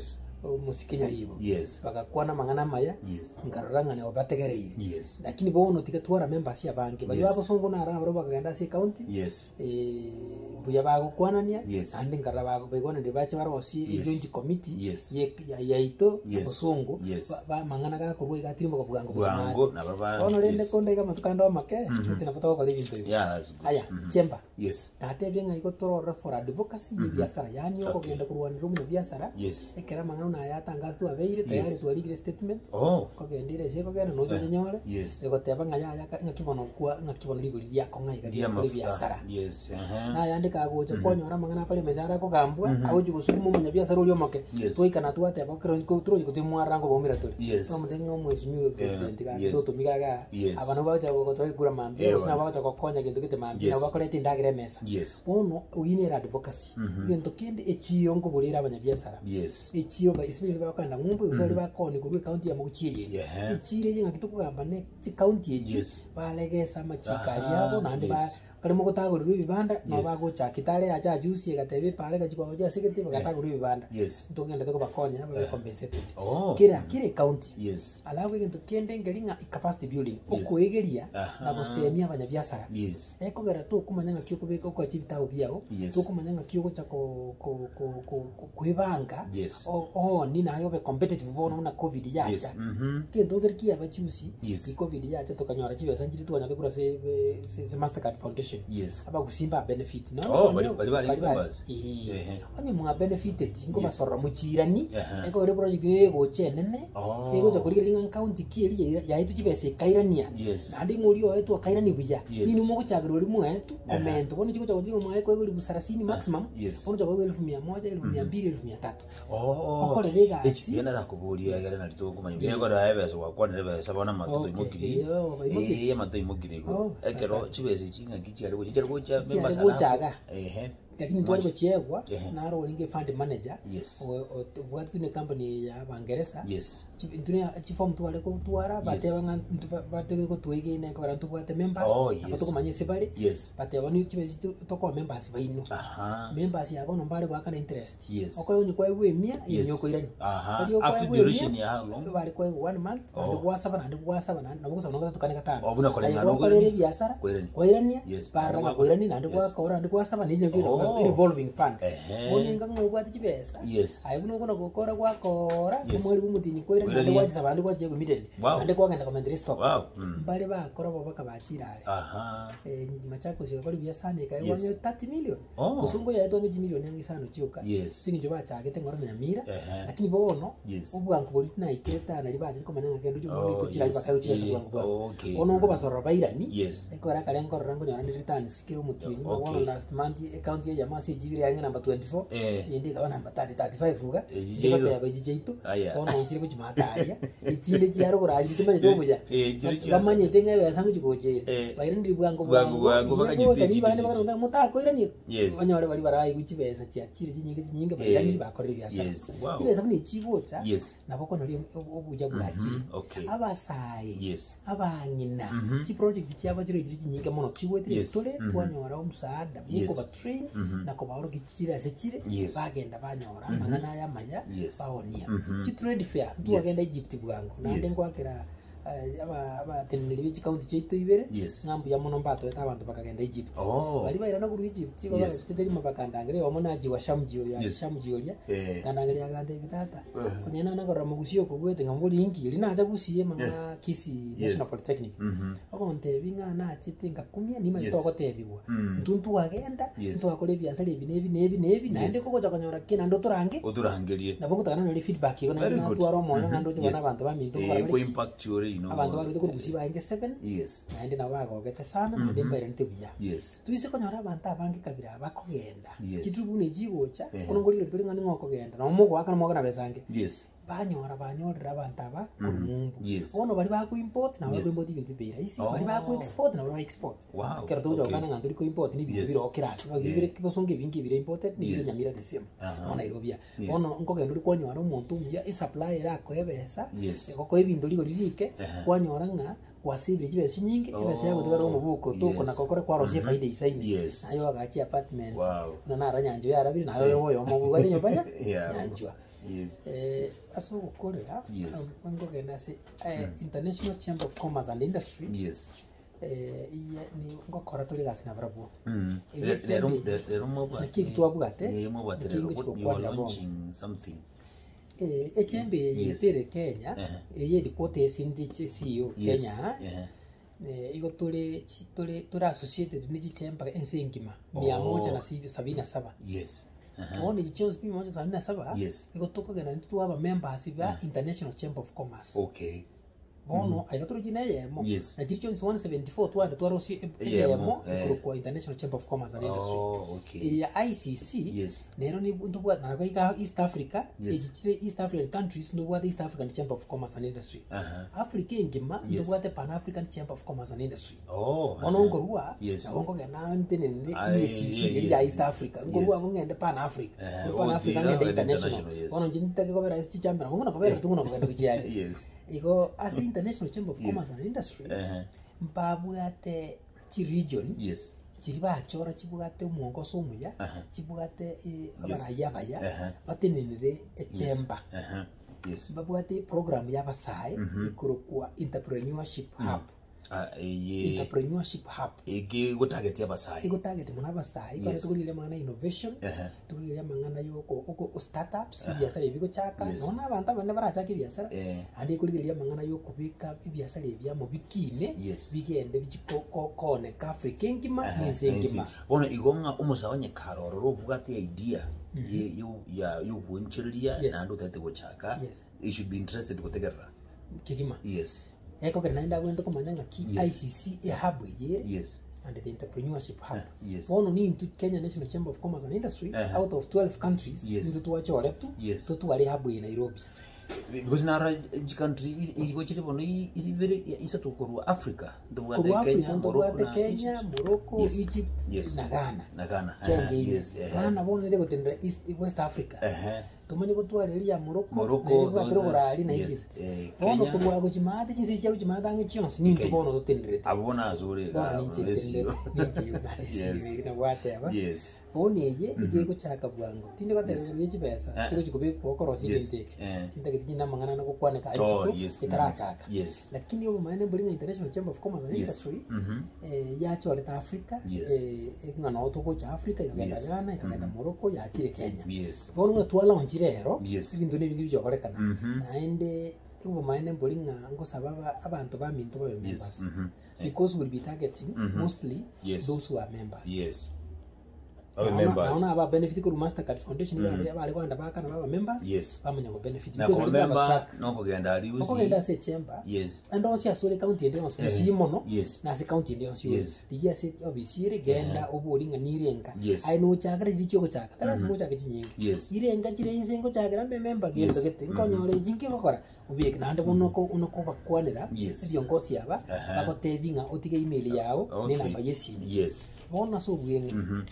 [SPEAKER 2] musikenya libo
[SPEAKER 1] Yes.
[SPEAKER 2] bagakwana mangana maya
[SPEAKER 1] Yes.
[SPEAKER 2] ngaroranga ne obategereire
[SPEAKER 1] Yes.
[SPEAKER 2] lakini bono tigatwara members ya banki bali
[SPEAKER 1] Yes.
[SPEAKER 2] babo songo na arabo bagenda si county
[SPEAKER 1] Yes.
[SPEAKER 2] eh buya bago kwanania
[SPEAKER 1] Yes.
[SPEAKER 2] andi ngara bago begona de bache barosi
[SPEAKER 1] Yes.
[SPEAKER 2] joint committee
[SPEAKER 1] Yes.
[SPEAKER 2] ye ya yaito
[SPEAKER 1] Yes.
[SPEAKER 2] bosongo
[SPEAKER 1] Yes.
[SPEAKER 2] ba- ba mangana ga kurwe gatirimo ko bugango
[SPEAKER 1] Bwango na baba.
[SPEAKER 2] ono lende
[SPEAKER 1] Yes.
[SPEAKER 2] konde kama tukando make tina pata ko libinto
[SPEAKER 1] Yeah, that's good.
[SPEAKER 2] aya chemba
[SPEAKER 1] Yes.
[SPEAKER 2] natebye nga igotoro for advocacy ya biashara yani oko
[SPEAKER 1] Okay.
[SPEAKER 2] genda kurwanira mu biashara
[SPEAKER 1] Yes.
[SPEAKER 2] ekera mangana na yatangaza tu abeire tayari
[SPEAKER 1] Yes.
[SPEAKER 2] tu legal statement
[SPEAKER 1] Oh.
[SPEAKER 2] ko gendire se ko genda no jo nyore
[SPEAKER 1] Yes.
[SPEAKER 2] ego teba nga ya nga kibono kwa nga kibono legal ya ko nga
[SPEAKER 1] Dia
[SPEAKER 2] iga
[SPEAKER 1] mafuta.
[SPEAKER 2] biashara
[SPEAKER 1] Yes. Uh-huh.
[SPEAKER 2] na yandika goje konyora mangana pale medara ko gambwa awoje gusulimu mu biashara uri omoke
[SPEAKER 1] Yes.
[SPEAKER 2] to ikana tu ateba ko ko tro ko timwarango bomira tuli
[SPEAKER 1] Yes.
[SPEAKER 2] to mudengo mweshimiwe president ga
[SPEAKER 1] Yes.
[SPEAKER 2] to tumigaga
[SPEAKER 1] Yes.
[SPEAKER 2] abantu baje ko to igura mambi
[SPEAKER 1] Ewa.
[SPEAKER 2] osina baje ko konya gintu kite mambi
[SPEAKER 1] Yes.
[SPEAKER 2] na bakorete ndagire mesa
[SPEAKER 1] Yes.
[SPEAKER 2] ono uyinera advocacy gintu kindi echiyo ngo bulira abanyabiashara
[SPEAKER 1] Yes.
[SPEAKER 2] echiyo ba isibiri bakanda ngumbu usori bakoni kurwe county ya mukiye
[SPEAKER 1] Yeah.
[SPEAKER 2] echire yenga kitukugamba ne chi county echi
[SPEAKER 1] Yes.
[SPEAKER 2] balegesa machikali
[SPEAKER 1] Aha,
[SPEAKER 2] yabo nandi ba
[SPEAKER 1] yes.
[SPEAKER 2] kalimo gutagurira ibibanda no
[SPEAKER 1] Yes.
[SPEAKER 2] bagucha kitale aja juice gatebe pale gachiko aja sekete bagatagurira ibibanda
[SPEAKER 1] Yes.
[SPEAKER 2] tugenda tuko bakonya babe compensated
[SPEAKER 1] Oh.
[SPEAKER 2] kira kire county
[SPEAKER 1] Yes.
[SPEAKER 2] alawe gintu kende ngelinga capacity building
[SPEAKER 1] Yes.
[SPEAKER 2] okwegeria
[SPEAKER 1] Aha.
[SPEAKER 2] na gusemia abanyabiashara
[SPEAKER 1] Yes.
[SPEAKER 2] ekogera tu kumanyanga kyo kubeka kwa chibitao byao
[SPEAKER 1] Yes.
[SPEAKER 2] tu kumanyanga kyo gocha ko ko ko ko kwebanga
[SPEAKER 1] Yes.
[SPEAKER 2] o o ni nayo be competitive bono na covid yacha
[SPEAKER 1] Yes. Mhm.
[SPEAKER 2] kento gerkia abachusi
[SPEAKER 1] Yes.
[SPEAKER 2] ki covid yacha tukanyora chibe sanjiri tu anyate kura se se, se Mastercard Foundation
[SPEAKER 1] Yes.
[SPEAKER 2] aba kusimba benefit no
[SPEAKER 1] Oh, bali- bali- bali- members. Ehe.
[SPEAKER 2] onye mwa benefited ngo basoro muchirani
[SPEAKER 1] Aha.
[SPEAKER 2] eko re project ego chenene
[SPEAKER 1] Oh.
[SPEAKER 2] ego jakuliga linga county kiri ya itu chibese kairania
[SPEAKER 1] Yes.
[SPEAKER 2] nandi muri o etu kairani buya
[SPEAKER 1] Yes.
[SPEAKER 2] nini mo kuchagiro limu etu comment boni chiko chako mwa ko ego libusarasini maximum
[SPEAKER 1] Yes.
[SPEAKER 2] boni chako elfu mia moja elfu mia mbili elfu mia tatu
[SPEAKER 1] Oh.
[SPEAKER 2] Okole gasi.
[SPEAKER 1] Echi yana nakuburia yale na litu kumanya. Yego da yabe so kwa ne be sabona matuto
[SPEAKER 2] Okay.
[SPEAKER 1] imugiri.
[SPEAKER 2] Yo, imugiri.
[SPEAKER 1] Eh, matuto imugiri go.
[SPEAKER 2] Oh,
[SPEAKER 1] Ekero chibese chinga gichi ari go. Chichari go cha
[SPEAKER 2] Chichari
[SPEAKER 1] members.
[SPEAKER 2] go chaga.
[SPEAKER 1] Eh.
[SPEAKER 2] lakini twali kuchegwa
[SPEAKER 1] Ehe.
[SPEAKER 2] na ro linge fund manager
[SPEAKER 1] Yes.
[SPEAKER 2] wakati tune company ya Bangereza
[SPEAKER 1] Yes.
[SPEAKER 2] tune chifom twale ko twara bate
[SPEAKER 1] Yes.
[SPEAKER 2] banga bate ko twege ne ko rantu bate members
[SPEAKER 1] Oh, yes.
[SPEAKER 2] abato kumanyise bali
[SPEAKER 1] Yes.
[SPEAKER 2] bate bani chibezi to ko members baino
[SPEAKER 1] Aha.
[SPEAKER 2] members yabo no mbale kwa kana interest
[SPEAKER 1] Yes.
[SPEAKER 2] oko yonye kwa iwe mia
[SPEAKER 1] Yes.
[SPEAKER 2] inyo ko irani
[SPEAKER 1] Aha.
[SPEAKER 2] Tadi oko
[SPEAKER 1] After
[SPEAKER 2] iwe
[SPEAKER 1] duration
[SPEAKER 2] mia,
[SPEAKER 1] ya how long?
[SPEAKER 2] bali kwa one month
[SPEAKER 1] Oh.
[SPEAKER 2] andi kwa saba andi kwa saba na bukusa no tukane katano
[SPEAKER 1] Obuna kole
[SPEAKER 2] Andi
[SPEAKER 1] ngano
[SPEAKER 2] kwa
[SPEAKER 1] kweli?
[SPEAKER 2] kole biashara
[SPEAKER 1] Kwa irani.
[SPEAKER 2] kwa irani
[SPEAKER 1] Yes.
[SPEAKER 2] baranga
[SPEAKER 1] Andi
[SPEAKER 2] kwa irani andi kwa
[SPEAKER 1] Yes.
[SPEAKER 2] kora andi kwa saba ni nyo
[SPEAKER 1] Oh.
[SPEAKER 2] revolving fund
[SPEAKER 1] Ehe.
[SPEAKER 2] oninga ngobwa tichibesa
[SPEAKER 1] Yes.
[SPEAKER 2] ayibuno kuna gukora kwa kora
[SPEAKER 1] Yes.
[SPEAKER 2] kumweli bumutini kwa irani
[SPEAKER 1] Kwa
[SPEAKER 2] andi
[SPEAKER 1] irani.
[SPEAKER 2] kwa saba andi kwa chego immediately
[SPEAKER 1] Wow.
[SPEAKER 2] andi kwa ngenda commentary stock
[SPEAKER 1] Wow. Mm.
[SPEAKER 2] mbali ba kora baba bachirale
[SPEAKER 1] Aha.
[SPEAKER 2] eh machako sio kali biasane kai
[SPEAKER 1] Yes.
[SPEAKER 2] wanyo thirty million
[SPEAKER 1] Oh.
[SPEAKER 2] kusungo ya tonge milioni yangi sana chuka
[SPEAKER 1] Yes.
[SPEAKER 2] singi joba chagete ngoro nyamira
[SPEAKER 1] Ehe.
[SPEAKER 2] lakini bono
[SPEAKER 1] Yes.
[SPEAKER 2] ubwangu boli na iketa na libaje ko mananga kendo jo
[SPEAKER 1] Oh,
[SPEAKER 2] boli to chira
[SPEAKER 1] yes.
[SPEAKER 2] bakayo chira
[SPEAKER 1] Yeah.
[SPEAKER 2] bwangu bwangu
[SPEAKER 1] Okay.
[SPEAKER 2] ono ngo basoro bairani
[SPEAKER 1] Yes.
[SPEAKER 2] ekora kale ngoro rango nyora ndi returns kilo mutini
[SPEAKER 1] Okay.
[SPEAKER 2] ono last month account ya jamaa si jibiri yangi number twenty-four
[SPEAKER 1] Eh.
[SPEAKER 2] yindi ka number thirty thirty-five uga
[SPEAKER 1] Eh, jijeito.
[SPEAKER 2] jibata ya bajijeito
[SPEAKER 1] Aya.
[SPEAKER 2] ono nchire ku chimataria ichinde chiaro kura chimanye to buja
[SPEAKER 1] Eh, chiri chiaro.
[SPEAKER 2] gamanye tenga ya sangu chikoje
[SPEAKER 1] Eh.
[SPEAKER 2] bairani ndi bwangu
[SPEAKER 1] Bwangu, bwangu, bakagiti-
[SPEAKER 2] chiri bane
[SPEAKER 1] chiri-
[SPEAKER 2] bakanga mutako irani
[SPEAKER 1] Yes.
[SPEAKER 2] banyore bali barayi kuchibesa chia chiri chinyinge chinyinge bairani bakorera byasa
[SPEAKER 1] Yes. Wow.
[SPEAKER 2] chibesa bune chigocha
[SPEAKER 1] Yes.
[SPEAKER 2] nabo kono li obuja bwachiri
[SPEAKER 1] Okay.
[SPEAKER 2] abasayi
[SPEAKER 1] Yes.
[SPEAKER 2] abanyina chi project cyaba chiro chiri chinyinge mono chiwetire
[SPEAKER 1] Yes.
[SPEAKER 2] stole twanyora umusaada
[SPEAKER 1] Yes.
[SPEAKER 2] muko ba train nako baoro kichira sekire
[SPEAKER 1] Yes.
[SPEAKER 2] bagenda banyora mangana ya maya
[SPEAKER 1] Yes.
[SPEAKER 2] baonia
[SPEAKER 1] Mhm.
[SPEAKER 2] chi trade fair ndu
[SPEAKER 1] Yes.
[SPEAKER 2] agenda Egypt bwango nande
[SPEAKER 1] Yes.
[SPEAKER 2] ngwakira eh, aba aba tenere bichi county chaitu ibere
[SPEAKER 1] Yes.
[SPEAKER 2] ngambu ya mono mbato eta abantu bakagenda Egypt
[SPEAKER 1] Oh.
[SPEAKER 2] bali baira no kuru Egypt ko
[SPEAKER 1] Yes.
[SPEAKER 2] chiteri mabakandangire omo naji wa shamjio ya
[SPEAKER 1] Yes.
[SPEAKER 2] shamjio ya
[SPEAKER 1] Eh.
[SPEAKER 2] kandangire agande bitata
[SPEAKER 1] Eh.
[SPEAKER 2] kunyana na korra mugusio ko gwete ngambuli ingi ri naja gusiye mama kisi National Polytechnic
[SPEAKER 1] Mhm.
[SPEAKER 2] akonte binga na chite ngakumia ni mai
[SPEAKER 1] Yes.
[SPEAKER 2] toko tebibwa
[SPEAKER 1] Mm.
[SPEAKER 2] ntuntu agenda
[SPEAKER 1] Yes.
[SPEAKER 2] ntu akole biasara ibi nebi nebi nebi nande koko chakonyora kina ndo turange
[SPEAKER 1] Oturangerie.
[SPEAKER 2] nabo kutana no feedback ko
[SPEAKER 1] Very
[SPEAKER 2] na
[SPEAKER 1] good.
[SPEAKER 2] tu aro moyo
[SPEAKER 1] Mhm.
[SPEAKER 2] ngando chibana
[SPEAKER 1] Yes.
[SPEAKER 2] abantu baminto
[SPEAKER 1] Eh,
[SPEAKER 2] kwa
[SPEAKER 1] ko impact yore, you know.
[SPEAKER 2] abantu bari ko gusiba inge seven
[SPEAKER 1] Yes.
[SPEAKER 2] naende na bago gete sana nande mbere ntebuya
[SPEAKER 1] Yes.
[SPEAKER 2] tuise konyora abantu abange kabira bakogenda
[SPEAKER 1] Yes.
[SPEAKER 2] kitubu ne jigocha
[SPEAKER 1] Ehe.
[SPEAKER 2] kono ngoli tuli ngani ngokogenda no mugo akana mugo na besange
[SPEAKER 1] Yes.
[SPEAKER 2] banyora banyorera abantu aba kurumumbu
[SPEAKER 1] Yes.
[SPEAKER 2] ono bali baku import na bali
[SPEAKER 1] Yes.
[SPEAKER 2] import ibintu bira isi
[SPEAKER 1] Oh.
[SPEAKER 2] bali baku export na bali baku export
[SPEAKER 1] Wow.
[SPEAKER 2] kero tujo
[SPEAKER 1] Okay.
[SPEAKER 2] kana nganduri ko import ni bintu
[SPEAKER 1] Yes.
[SPEAKER 2] bira okirasi ba bibire kibosonge bingi bira imported ni bira
[SPEAKER 1] Yes.
[SPEAKER 2] nyamira the same
[SPEAKER 1] Aha.
[SPEAKER 2] no Nairobi
[SPEAKER 1] Yes.
[SPEAKER 2] ono nkogenda uri kwanyora umuntu ya i supplier ako ebesa
[SPEAKER 1] Yes.
[SPEAKER 2] koko ibintu ligo lirike
[SPEAKER 1] Aha.
[SPEAKER 2] kwanyora nga wasibire kibesi nyingi ebesa yago tigaro mu buko to
[SPEAKER 1] Yes.
[SPEAKER 2] kona kokore kwa rosie faida isaini
[SPEAKER 1] Yes.
[SPEAKER 2] nayo agachi apartment
[SPEAKER 1] Wow.
[SPEAKER 2] na nara nyanjo yarabiri nayo yoyo mo bugari nyobanya
[SPEAKER 1] Yeah.
[SPEAKER 2] nyanjwa
[SPEAKER 1] Yes.
[SPEAKER 2] Eh, aso gukorera
[SPEAKER 1] Yes.
[SPEAKER 2] ngogenda se eh, International Chamber of Commerce and Industry.
[SPEAKER 1] Yes.
[SPEAKER 2] Eh, iye ni ngokora tuli gasi na barabo.
[SPEAKER 1] Mm.
[SPEAKER 2] Iye
[SPEAKER 1] Lero
[SPEAKER 2] chamber-
[SPEAKER 1] lero mo
[SPEAKER 2] na kiki twabugate.
[SPEAKER 1] Eh, mo bwate
[SPEAKER 2] Kingi
[SPEAKER 1] lero
[SPEAKER 2] chiko
[SPEAKER 1] you are
[SPEAKER 2] kwanda bongo.
[SPEAKER 1] launching something.
[SPEAKER 2] Eh, echembe
[SPEAKER 1] Yes.
[SPEAKER 2] yetere Kenya,
[SPEAKER 1] Uh-huh.
[SPEAKER 2] iye dikote sindi C E O
[SPEAKER 1] Yes.
[SPEAKER 2] Kenya.
[SPEAKER 1] Yeah.
[SPEAKER 2] Eh, igo tuli chi- tuli tuli associated ni chemba ensengima mia
[SPEAKER 1] Oh.
[SPEAKER 2] moja na sibi- sabini na saba.
[SPEAKER 1] Yes. Uh-huh.
[SPEAKER 2] Oni chichonzi mia moja sabini na saba.
[SPEAKER 1] Yes.
[SPEAKER 2] Igo tukogenda nituwaba members ba International Chamber of Commerce.
[SPEAKER 1] Okay.
[SPEAKER 2] Bono aikatoro jina yemo.
[SPEAKER 1] Yes.
[SPEAKER 2] Na chichonzi one seventy-four twande twarosi
[SPEAKER 1] Yemo,
[SPEAKER 2] yemo
[SPEAKER 1] eh.
[SPEAKER 2] ikuru kwa International Chamber of Commerce and Industry.
[SPEAKER 1] Oh, okay.
[SPEAKER 2] Area I C C.
[SPEAKER 1] Yes.
[SPEAKER 2] Nero ni ndubwa na kwa ika East Africa.
[SPEAKER 1] Yes.
[SPEAKER 2] Ejichire East African countries ndubwa the East African Chamber of Commerce and Industry.
[SPEAKER 1] Uh-huh.
[SPEAKER 2] Africa ngima
[SPEAKER 1] Yes.
[SPEAKER 2] ndubwa the Pan African Chamber of Commerce and Industry.
[SPEAKER 1] Oh.
[SPEAKER 2] Ono ngorua
[SPEAKER 1] Yes.
[SPEAKER 2] na wongo gena ntenene
[SPEAKER 1] Ah,
[SPEAKER 2] E A C C
[SPEAKER 1] yeah,
[SPEAKER 2] ya
[SPEAKER 1] yes.
[SPEAKER 2] East Africa ngorua ngende Pan Africa
[SPEAKER 1] Eh,
[SPEAKER 2] Ngorua Pan
[SPEAKER 1] okay,
[SPEAKER 2] Africa
[SPEAKER 1] that
[SPEAKER 2] ngende
[SPEAKER 1] was
[SPEAKER 2] international
[SPEAKER 1] international, yes.
[SPEAKER 2] ono njinta ke kobera isi chamber ngo na kobera tunguna kugenda kuchiali
[SPEAKER 1] Yes.
[SPEAKER 2] iko as International Chamber of
[SPEAKER 1] Yes.
[SPEAKER 2] Commerce and Industry
[SPEAKER 1] Uh-huh.
[SPEAKER 2] mpabwate chi region
[SPEAKER 1] Yes.
[SPEAKER 2] chiri bachora chibwate umwongoso umuya
[SPEAKER 1] Aha.
[SPEAKER 2] chibwate abaraya baya
[SPEAKER 1] Aha.
[SPEAKER 2] batenenere echemba
[SPEAKER 1] Uh-huh. Yes.
[SPEAKER 2] babwate program y'abasayi ikuru kwa entrepreneurship hub
[SPEAKER 1] Ah, eh,
[SPEAKER 2] entrepreneurship hub
[SPEAKER 1] ege go target ya basai.
[SPEAKER 2] iko target muna basayi kwa
[SPEAKER 1] Yes.
[SPEAKER 2] tukulile mangana innovation
[SPEAKER 1] Uh-huh.
[SPEAKER 2] tukulile mangana yoko oko startups biashara ebiko chaka
[SPEAKER 1] Yes.
[SPEAKER 2] nona abantu abane barachaka biashara
[SPEAKER 1] Eh.
[SPEAKER 2] andi kulile mangana yoko bika biashara ebya mu bikine
[SPEAKER 1] Yes.
[SPEAKER 2] bigende bichiko kone ka Africa ngima
[SPEAKER 1] Uh-huh.
[SPEAKER 2] n'ensengima
[SPEAKER 1] Bona igonga umusabanye karoro robugate idea ye yo ya yo bunchiria
[SPEAKER 2] Yes.
[SPEAKER 1] na ndo tate gochaka.
[SPEAKER 2] Yes.
[SPEAKER 1] You should be interested gotegera.
[SPEAKER 2] kigima
[SPEAKER 1] Yes.
[SPEAKER 2] eko kana nda wendo kumanya ki
[SPEAKER 1] Yes.
[SPEAKER 2] I C C e hub yere
[SPEAKER 1] Yes.
[SPEAKER 2] and the entrepreneurship hub
[SPEAKER 1] Uh, yes.
[SPEAKER 2] bono ni into Kenya National Chamber of Commerce and Industry
[SPEAKER 1] Uh-huh.
[SPEAKER 2] out of twelve countries
[SPEAKER 1] Yes.
[SPEAKER 2] ndio tuwachole tu
[SPEAKER 1] Yes.
[SPEAKER 2] tu tuwali hub in Nairobi
[SPEAKER 1] Because nara country igo chiri bono is very isa to korwa Africa. Ndo
[SPEAKER 2] kwa
[SPEAKER 1] bwate
[SPEAKER 2] Africa
[SPEAKER 1] Kenya,
[SPEAKER 2] ndo
[SPEAKER 1] Morocco
[SPEAKER 2] bwate
[SPEAKER 1] na
[SPEAKER 2] Kenya
[SPEAKER 1] Egypt.
[SPEAKER 2] Morocco
[SPEAKER 1] Yes.
[SPEAKER 2] Egypt
[SPEAKER 1] Yes.
[SPEAKER 2] na Ghana
[SPEAKER 1] Na Ghana.
[SPEAKER 2] chenge
[SPEAKER 1] Uh-huh.
[SPEAKER 2] ile
[SPEAKER 1] Yes. uh-huh.
[SPEAKER 2] Ghana bono ile gotendera East West Africa
[SPEAKER 1] Uh-huh.
[SPEAKER 2] tumani gotwale ya Morocco
[SPEAKER 1] Morocco,
[SPEAKER 2] na ile gwa
[SPEAKER 1] those,
[SPEAKER 2] turogorali na
[SPEAKER 1] yes,
[SPEAKER 2] Egypt
[SPEAKER 1] eh,
[SPEAKER 2] bono
[SPEAKER 1] Kenya.
[SPEAKER 2] turwa gojimate jinsi cyo gojimate ngi chionsi ni
[SPEAKER 1] Kenya.
[SPEAKER 2] bono dotendere
[SPEAKER 1] Abona azure
[SPEAKER 2] bono
[SPEAKER 1] ga
[SPEAKER 2] ni
[SPEAKER 1] bless you.
[SPEAKER 2] chitendere ni
[SPEAKER 1] Yes.
[SPEAKER 2] chiri na gwate aba
[SPEAKER 1] Yes.
[SPEAKER 2] boneye igiye gucaka bwango tinde batera
[SPEAKER 1] Yes.
[SPEAKER 2] kugiye kibesa
[SPEAKER 1] Eh.
[SPEAKER 2] kiko kikube kokorosi
[SPEAKER 1] Yes.
[SPEAKER 2] intake
[SPEAKER 1] Eh.
[SPEAKER 2] tinde kitiji namangana no kukwaneka
[SPEAKER 1] Oh,
[SPEAKER 2] isiko
[SPEAKER 1] yes.
[SPEAKER 2] itarachaka
[SPEAKER 1] Yes.
[SPEAKER 2] lakini yo maana bolinga International Chamber of Commerce and
[SPEAKER 1] Yes.
[SPEAKER 2] Industry
[SPEAKER 1] Mhm.
[SPEAKER 2] eh yacho aleta Africa
[SPEAKER 1] Yes.
[SPEAKER 2] eh ngana otoko cha Africa yagenda
[SPEAKER 1] Yes.
[SPEAKER 2] Ghana ikagenda Morocco yachire Kenya
[SPEAKER 1] Yes.
[SPEAKER 2] bono nga twala onjire rero
[SPEAKER 1] Yes.
[SPEAKER 2] ibintu nebingi byokorekana
[SPEAKER 1] Mhm.
[SPEAKER 2] naende ibo maana bolinga ngosaba abantu ba minto ba members
[SPEAKER 1] Mhm. Yes.
[SPEAKER 2] because we'll be targeting mostly
[SPEAKER 1] Yes.
[SPEAKER 2] those who are members
[SPEAKER 1] Yes. Our
[SPEAKER 2] naona
[SPEAKER 1] members.
[SPEAKER 2] naona aba benefit ku Mastercard Foundation mm. ba bali kwanda bakana baba members
[SPEAKER 1] Yes.
[SPEAKER 2] bamanya go benefit
[SPEAKER 1] Na
[SPEAKER 2] because
[SPEAKER 1] kwa
[SPEAKER 2] we have a
[SPEAKER 1] member
[SPEAKER 2] track
[SPEAKER 1] no kugenda ali
[SPEAKER 2] oko
[SPEAKER 1] usi.
[SPEAKER 2] genda se chamber
[SPEAKER 1] Yes.
[SPEAKER 2] and also ya sole county ndio so simo no
[SPEAKER 1] Yes.
[SPEAKER 2] na se county ndio so
[SPEAKER 1] Yes.
[SPEAKER 2] digia se obisire genda obolinga nirenga
[SPEAKER 1] Yes.
[SPEAKER 2] ai no chakra dicho ko chaka tara simo chaka chinyingi
[SPEAKER 1] Yes.
[SPEAKER 2] irenga chire insengo chakra mbe member genda
[SPEAKER 1] Yes.
[SPEAKER 2] gete nkonyore jinki kokora ubike nande bono ko uno ko bakwanira
[SPEAKER 1] Yes.
[SPEAKER 2] byongosi aba
[SPEAKER 1] Aha.
[SPEAKER 2] bako tebinga otige email yao
[SPEAKER 1] Okay.
[SPEAKER 2] ni namba yesi
[SPEAKER 1] Yes.
[SPEAKER 2] bona so bwenge
[SPEAKER 1] Mhm.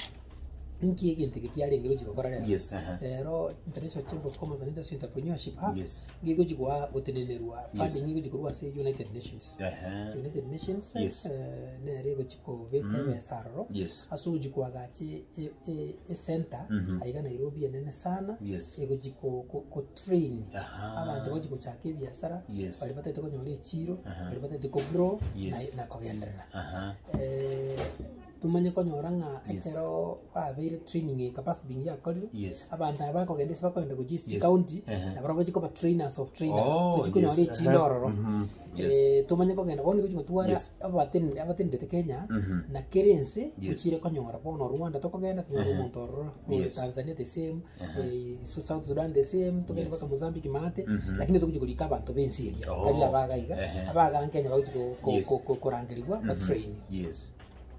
[SPEAKER 2] nki egente kiarenge gochiko kora rero
[SPEAKER 1] Yes. Uh-huh.
[SPEAKER 2] rero International Chamber of Commerce and Industry Entrepreneurship Hub
[SPEAKER 1] Yes.
[SPEAKER 2] gigo chikwa gotenenerwa funding gigo chikorwa se United Nations
[SPEAKER 1] Uh-huh.
[SPEAKER 2] United Nations
[SPEAKER 1] Yes.
[SPEAKER 2] eh, ne rego chiko veka besarro
[SPEAKER 1] Yes.
[SPEAKER 2] aso chikwa gachi e e e center aiga Nairobi enene sana
[SPEAKER 1] Yes.
[SPEAKER 2] ego chiko ko, ko train
[SPEAKER 1] Aha.
[SPEAKER 2] abantu gochiko chake biashara
[SPEAKER 1] Yes.
[SPEAKER 2] bali batete konyole chiro bali batete ko grow
[SPEAKER 1] Yes.
[SPEAKER 2] na na kogenderera
[SPEAKER 1] Uh-huh.
[SPEAKER 2] eh tumanye konyora nga
[SPEAKER 1] Yes.
[SPEAKER 2] ekero babeire training e capacity bingi yakorire
[SPEAKER 1] Yes.
[SPEAKER 2] abantu abakogenda isi bakwenda ku G C
[SPEAKER 1] Yes.
[SPEAKER 2] county
[SPEAKER 1] Uh-huh.
[SPEAKER 2] nabo bachiko ba trainers of trainers
[SPEAKER 1] Oh,
[SPEAKER 2] tukikonyora
[SPEAKER 1] yes.
[SPEAKER 2] echindororo
[SPEAKER 1] Mhm. Yes.
[SPEAKER 2] eh tumanye kogenda bono tuchiko twara
[SPEAKER 1] Yes.
[SPEAKER 2] abatende abatende Kenya
[SPEAKER 1] Mhm.
[SPEAKER 2] na kerense
[SPEAKER 1] Yes.
[SPEAKER 2] kuchire konyora bono Rwanda tokogenda tunyora
[SPEAKER 1] Uh-huh.
[SPEAKER 2] omuntu ororo
[SPEAKER 1] Yes.
[SPEAKER 2] Tanzania the same eh so South Sudan the same tugenda
[SPEAKER 1] Yes.
[SPEAKER 2] baka Mozambique mate
[SPEAKER 1] Mhm.
[SPEAKER 2] lakini tukuchikulika abantu bensiria
[SPEAKER 1] Oh.
[SPEAKER 2] kali abagaiga
[SPEAKER 1] Uh-huh.
[SPEAKER 2] abaga Kenya bakuchiko
[SPEAKER 1] Yes.
[SPEAKER 2] kurangirirwa ba train
[SPEAKER 1] Yes.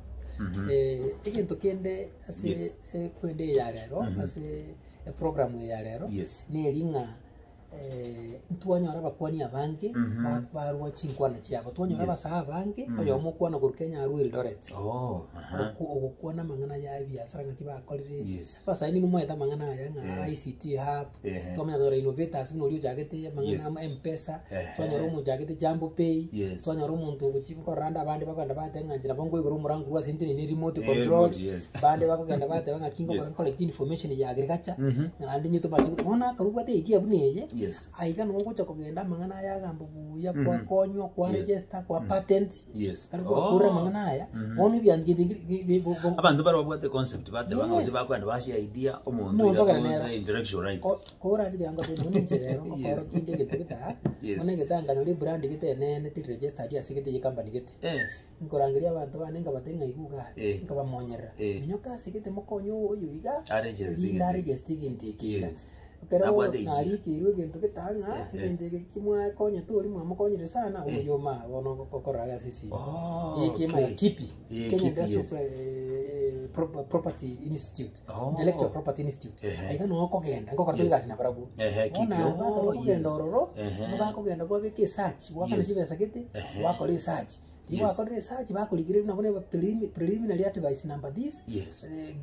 [SPEAKER 2] eh ekintu kende ase
[SPEAKER 1] Yes.
[SPEAKER 2] eh, kwende ya rero ase eh, program ya rero
[SPEAKER 1] Yes.
[SPEAKER 2] ne linga eh ntwanyora bakwani abange barwa chinkwana chiabo twanyora basa abange oyo mukwana ku Kenya aru Eldoret
[SPEAKER 1] oh
[SPEAKER 2] okukwana mangana ya biashara ngakiba kolire basa ini numo eta mangana ya nga I C T hub twamanya dora innovators no lyo jagete mangana M-Pesa twanyora mu jagete Jambo Pay twanyora umuntu guchiko randa abandi bakanda batenga njira bongo iguru murangu wa sentini ni remote control bande bakagenda bate banga kingo kwa collect information ya agriculture andi nyito basi bona karubate ikia buneye aiga no gocha kugenda mangana ya gambo ya kwa konyo kwa register kwa patent kali kwa kura mangana aya boni byangide
[SPEAKER 1] abantu baro bwate concept bate banga uzi bakwanda bashi idea omuntu irakoze intellectual rights
[SPEAKER 2] kora ndi yanga bino njerero ngoro kinde geteketaone getanga no brand gete nene ti register dia sigete company gete nkorangiria abantu banenga batenga iguga ngaba monyera ninyoka sigete mokonyo uyu iga ari register gindikira kero nari kiru gento ketanga ngende kimwa konye tu limu amokonyere sana uyo ma bono kokoraga sisi ikima kipi Kenya Industrial Property Institute Intellectual Property Institute aiga no kokenda ngokorto gasi na barabu ona bakaro kugenda ororo bakogenda kwa bike search wakana sibesa gete wako research Iwa yeah. Kwa research ba kuligire na bone preliminary advice number this
[SPEAKER 1] yes
[SPEAKER 2] eh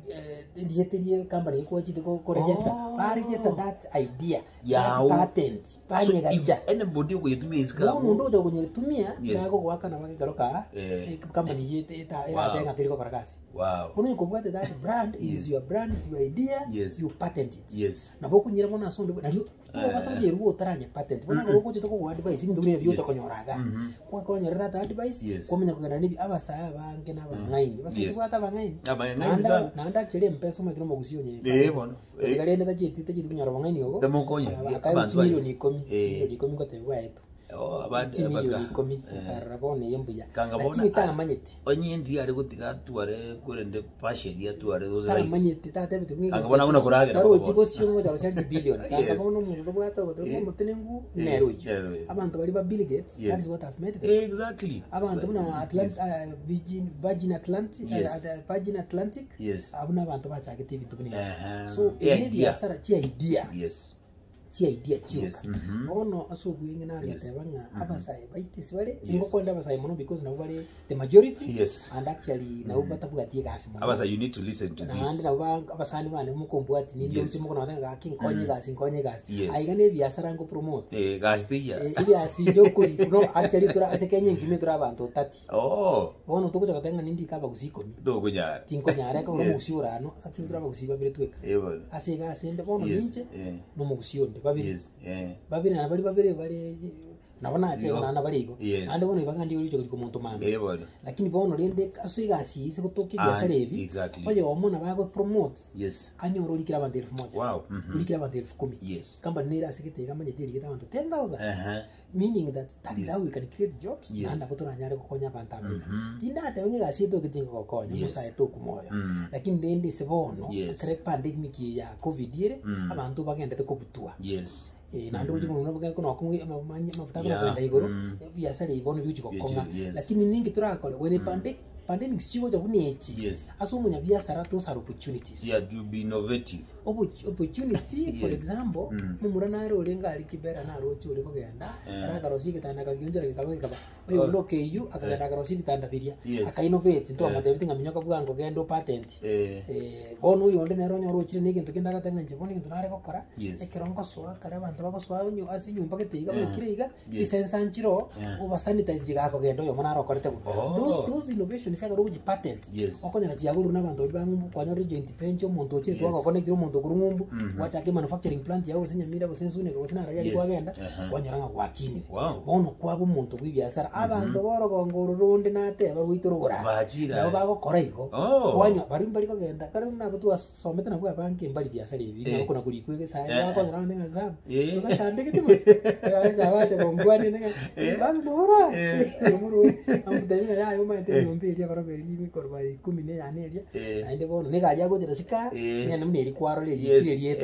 [SPEAKER 2] eh company ko chite ko register ba register that idea
[SPEAKER 1] yeah,
[SPEAKER 2] that patent ba
[SPEAKER 1] so
[SPEAKER 2] nyega
[SPEAKER 1] anybody ko yitumia iska
[SPEAKER 2] no ndo to kunyitumia ndako kwaka na bage garoka company yete ita era tenga tiriko karakasi
[SPEAKER 1] wow
[SPEAKER 2] kuno ko bwate that brand it is your brand is your idea
[SPEAKER 1] yes.
[SPEAKER 2] you patent it
[SPEAKER 1] yes
[SPEAKER 2] na boku nyira bona so ndo na tu basa nje ruo taranya patent bona ko ko chite ko advice ndo ne byo to konyoraga kwa konyora that advice komenya kugana nibi abasaya bange n'abangaini basa kwata bangaini
[SPEAKER 1] abangaini
[SPEAKER 2] nanda kire mpesa mu kirimo gusiyonye
[SPEAKER 1] eh bono
[SPEAKER 2] egale nda chiti titi kunyara bangaini ogo
[SPEAKER 1] demokonya
[SPEAKER 2] abantu milioni kumi milioni kumi ko tewa eto
[SPEAKER 1] oh abandi
[SPEAKER 2] milioni kumi tarabone yembuya lakini ta manyete
[SPEAKER 1] onye ndi ari gutiga tuare kurende passion ya tuare those
[SPEAKER 2] rights ta manyete ta tabe tungi
[SPEAKER 1] angabona una kuraga
[SPEAKER 2] taro chibo sio ngo cha billion angabona mu bwato ko mutenengu nero abantu bali ba Bill Gates that is what has made it
[SPEAKER 1] exactly
[SPEAKER 2] abantu buna Atlantic Virgin Virgin Atlantic Virgin Atlantic abuna abantu bachagete bitu bine so ile biashara chia idea
[SPEAKER 1] yes
[SPEAKER 2] chia idea chioka ono aso bwinge na gatebanga abasai baiti sibale ingo kwenda abasai mono because na bale the majority
[SPEAKER 1] yes
[SPEAKER 2] and actually na ubata bugatie gasi mono
[SPEAKER 1] abasai you need to listen to this
[SPEAKER 2] and na abasani bane mukombwati ni ndio timo kuna ga king konye gasi konye gasi aigane biashara ngo promote
[SPEAKER 1] eh gasi tia
[SPEAKER 2] ili asijo ko no actually tura asekenye ngime tura abantu thirty
[SPEAKER 1] oh
[SPEAKER 2] ono tuko chakatenga nindi kaba gusiko mi
[SPEAKER 1] do kunyara
[SPEAKER 2] tinko nyara ka no usiura no actually tura gusiba bile tweka
[SPEAKER 1] eh bwana
[SPEAKER 2] asega asende bono ninje no mugusionde babiri
[SPEAKER 1] yes eh
[SPEAKER 2] babiri na bali babiri bali nabona ache na na bali go ande bono ibanga ndi uri cyo kumuntu manga
[SPEAKER 1] eh bwana
[SPEAKER 2] lakini bono rende asiga asise kutoki biashara ebi oye omona bago promote
[SPEAKER 1] yes
[SPEAKER 2] anyo uri kira bantu elfu moja
[SPEAKER 1] wow
[SPEAKER 2] uri kira bantu elfu kumi
[SPEAKER 1] yes
[SPEAKER 2] kamba nira asikete kamba nyetiri kita bantu ten thousand
[SPEAKER 1] uh-huh
[SPEAKER 2] meaning that that is how we can create jobs nanda kutora nyare kukonya bantu abina tinda te wenga gasito kitinga kukonya musa eto kumoya lakini ndende sebono kare pandemic ya covid ire abantu bagenda te kubutua
[SPEAKER 1] yes
[SPEAKER 2] eh na ndoro chimo unabuga kono kumwe amanya mafuta kwa kwenda igoro biashara ibono byuchiko konga lakini ningi turakole when pandemic pandemic chigo cha bunechi asumunya biashara those are opportunities
[SPEAKER 1] yeah to be innovative
[SPEAKER 2] opportunity for example mumurana ro lenga alikibera na ro chule ko genda ara garosi kitanda kagyonjera kikaba kikaba oyo ndoke yu akagenda garosi bitanda biria aka innovate ndo amade bitinga minyoka bwango gendo patent eh bono uyo nde nero nyoro chire ni kintu kindaga tanga nje bono kintu nare gukora ekirongo swa kare abantu bagoswa unyu asi nyumba gitiga bakiriga chisensa nchiro uba sanitize gigako gendo yo mona ro korete those those innovations saka ro patent okonyana chiyaguru nabantu bangu kwanyoro joint pension muntu chire twako connect muntu kurungumbu wachake manufacturing plant yawe sinyamira gusensune ko sina rari kwagenda wanyaranga kwakini bono kwabo muntu kwibyasara abantu boro ngoro runde nate barwiturugura nabo bago koraigo wanyo bari mbali kogenda kare nabo tu asomete nakwa banki mbali byasara ibi nako kuna kuri kwege sai bako nyaranga ndenga zam bakashande kitimus ya zawacha bongwani ndenga bano bora muru amudeni ya yo maite mbili ya barabeli mikorba kumi ne yanelia ande bono ne gari yago jera sika nyane mneri kwaro le yeta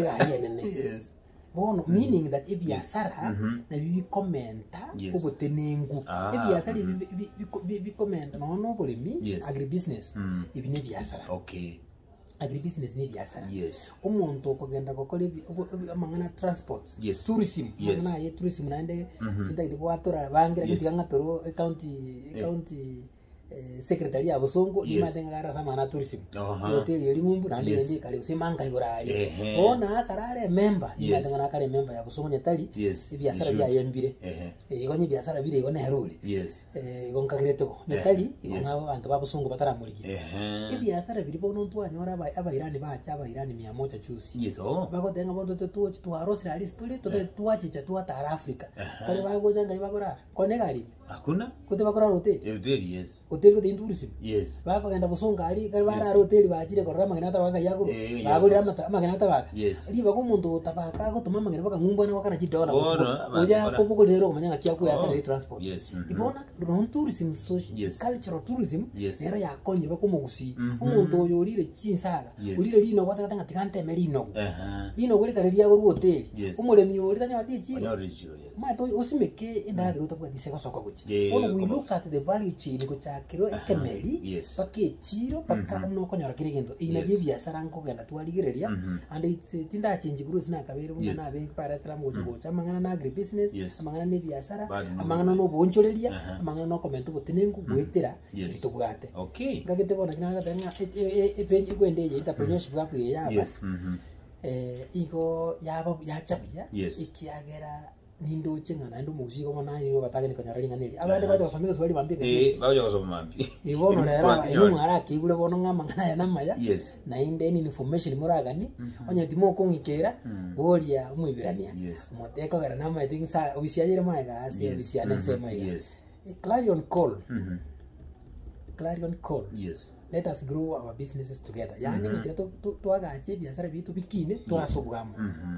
[SPEAKER 2] yes bono meaning that if biashara na bibi commenta ugotenengu if biashara bibi bibi commenta no no bolemi agri business ibi ne biashara
[SPEAKER 1] okay
[SPEAKER 2] agribusiness ni biashara
[SPEAKER 1] Yes.
[SPEAKER 2] umuntu kugenda gukora amangana transport
[SPEAKER 1] Yes.
[SPEAKER 2] tourism
[SPEAKER 1] Yes.
[SPEAKER 2] na ye tourism naende tinda iti kwatora bangira
[SPEAKER 1] Yes.
[SPEAKER 2] kitika ngatoro county county eh, secretary ya Busongo ni
[SPEAKER 1] Yes.
[SPEAKER 2] matenga gara sama na tourism
[SPEAKER 1] Aha.
[SPEAKER 2] hotel yeli ngumbu na ndi
[SPEAKER 1] Yes.
[SPEAKER 2] ndi kale usimanga igorali
[SPEAKER 1] Ehe.
[SPEAKER 2] ona akarale member ni
[SPEAKER 1] Yes.
[SPEAKER 2] matenga na kale member ya Busongo nyatali
[SPEAKER 1] Yes.
[SPEAKER 2] biashara
[SPEAKER 1] You
[SPEAKER 2] bya
[SPEAKER 1] should.
[SPEAKER 2] yembire
[SPEAKER 1] Ehe.
[SPEAKER 2] eh igonye biashara bire igone heruli
[SPEAKER 1] Yes.
[SPEAKER 2] eh igonkagirete bo nyatali
[SPEAKER 1] Yes.
[SPEAKER 2] ona abantu ba Busongo bataramuriye
[SPEAKER 1] Ehe.
[SPEAKER 2] ibiashara biri bono ntwanyora aba abairani bacha abairani mia moja chusi
[SPEAKER 1] Yes. Oh.
[SPEAKER 2] bagotenga bondo tutu tuarosira ali story tote tuachicha tuatara Africa kale bagoja ngai bagora kone gari
[SPEAKER 1] Hakuna?
[SPEAKER 2] kute bakora hotel
[SPEAKER 1] Hotel, yes.
[SPEAKER 2] hotel kote tourism
[SPEAKER 1] Yes.
[SPEAKER 2] bagenda Busonga ali kale bara hotel bachire korora magana tabanga yakuru
[SPEAKER 1] Eh,
[SPEAKER 2] bagurira mata magana tabaka
[SPEAKER 1] Yes.
[SPEAKER 2] ali bako muntu tabaka gutuma magana baka ngumba na wakana chidola
[SPEAKER 1] Oh, no,
[SPEAKER 2] oja
[SPEAKER 1] bara.
[SPEAKER 2] ko buko lero kumanya kiaku ya
[SPEAKER 1] Oh.
[SPEAKER 2] kale transport
[SPEAKER 1] Yes, mhm.
[SPEAKER 2] ibona non tourism social
[SPEAKER 1] Yes.
[SPEAKER 2] cultural tourism
[SPEAKER 1] Yes.
[SPEAKER 2] era yakonye bako mugusi umuntu oyo urire chinsaga
[SPEAKER 1] Yes.
[SPEAKER 2] urire lino kwata tanga tikante melino
[SPEAKER 1] Ehe.
[SPEAKER 2] lino guri kare lya guru hotel
[SPEAKER 1] Yes.
[SPEAKER 2] umuremi uri tanya ati chi
[SPEAKER 1] Onyo original, yes.
[SPEAKER 2] mato usimeke enda guru to diseko soko guchi
[SPEAKER 1] Yeah,
[SPEAKER 2] ono we
[SPEAKER 1] come
[SPEAKER 2] look at the value chain ko chakiro ekemeli
[SPEAKER 1] Yes.
[SPEAKER 2] pake chiro paka no konyora kire gento ina
[SPEAKER 1] Yes.
[SPEAKER 2] bia biashara nko genda twaligereria and it's uh, tinda change guru sina kabere
[SPEAKER 1] Yes.
[SPEAKER 2] muna be para tra mo go cha mangana na agri business
[SPEAKER 1] Yes.
[SPEAKER 2] amangana ne biashara
[SPEAKER 1] Bad no
[SPEAKER 2] amangana no bonchoreria amangana no komento botenengu gwetera
[SPEAKER 1] Yes.
[SPEAKER 2] kito bwate
[SPEAKER 1] Okay.
[SPEAKER 2] ngagete bona kina gatenga evenji kwende ye entrepreneurship bwa kwe yaba
[SPEAKER 1] Yes. Mhm.
[SPEAKER 2] eh igo yaba yachabia
[SPEAKER 1] Yes.
[SPEAKER 2] ikiagera nindo chingana ndo musiko mona niyo batageni kanyara linganeli abandi baje basomeka swali bambike
[SPEAKER 1] Eh, baje kusoma mambi.
[SPEAKER 2] ibono lera
[SPEAKER 1] Kwati
[SPEAKER 2] ino
[SPEAKER 1] yoni.
[SPEAKER 2] mwara kibule bono ngama ngana ya namaya
[SPEAKER 1] Yes.
[SPEAKER 2] na inde ni information muragani onya timo kongikera boria umwibirania
[SPEAKER 1] Yes.
[SPEAKER 2] moteko gara nama itingi sa obisiajere maiga asi
[SPEAKER 1] Yes.
[SPEAKER 2] obisiane
[SPEAKER 1] Mhm.
[SPEAKER 2] se maiga
[SPEAKER 1] Yes.
[SPEAKER 2] clarion call
[SPEAKER 1] Mhm.
[SPEAKER 2] clarion call
[SPEAKER 1] Yes.
[SPEAKER 2] let us grow our businesses together yani nitete twagache biashara bitu bikine turasobwamo
[SPEAKER 1] Mhm.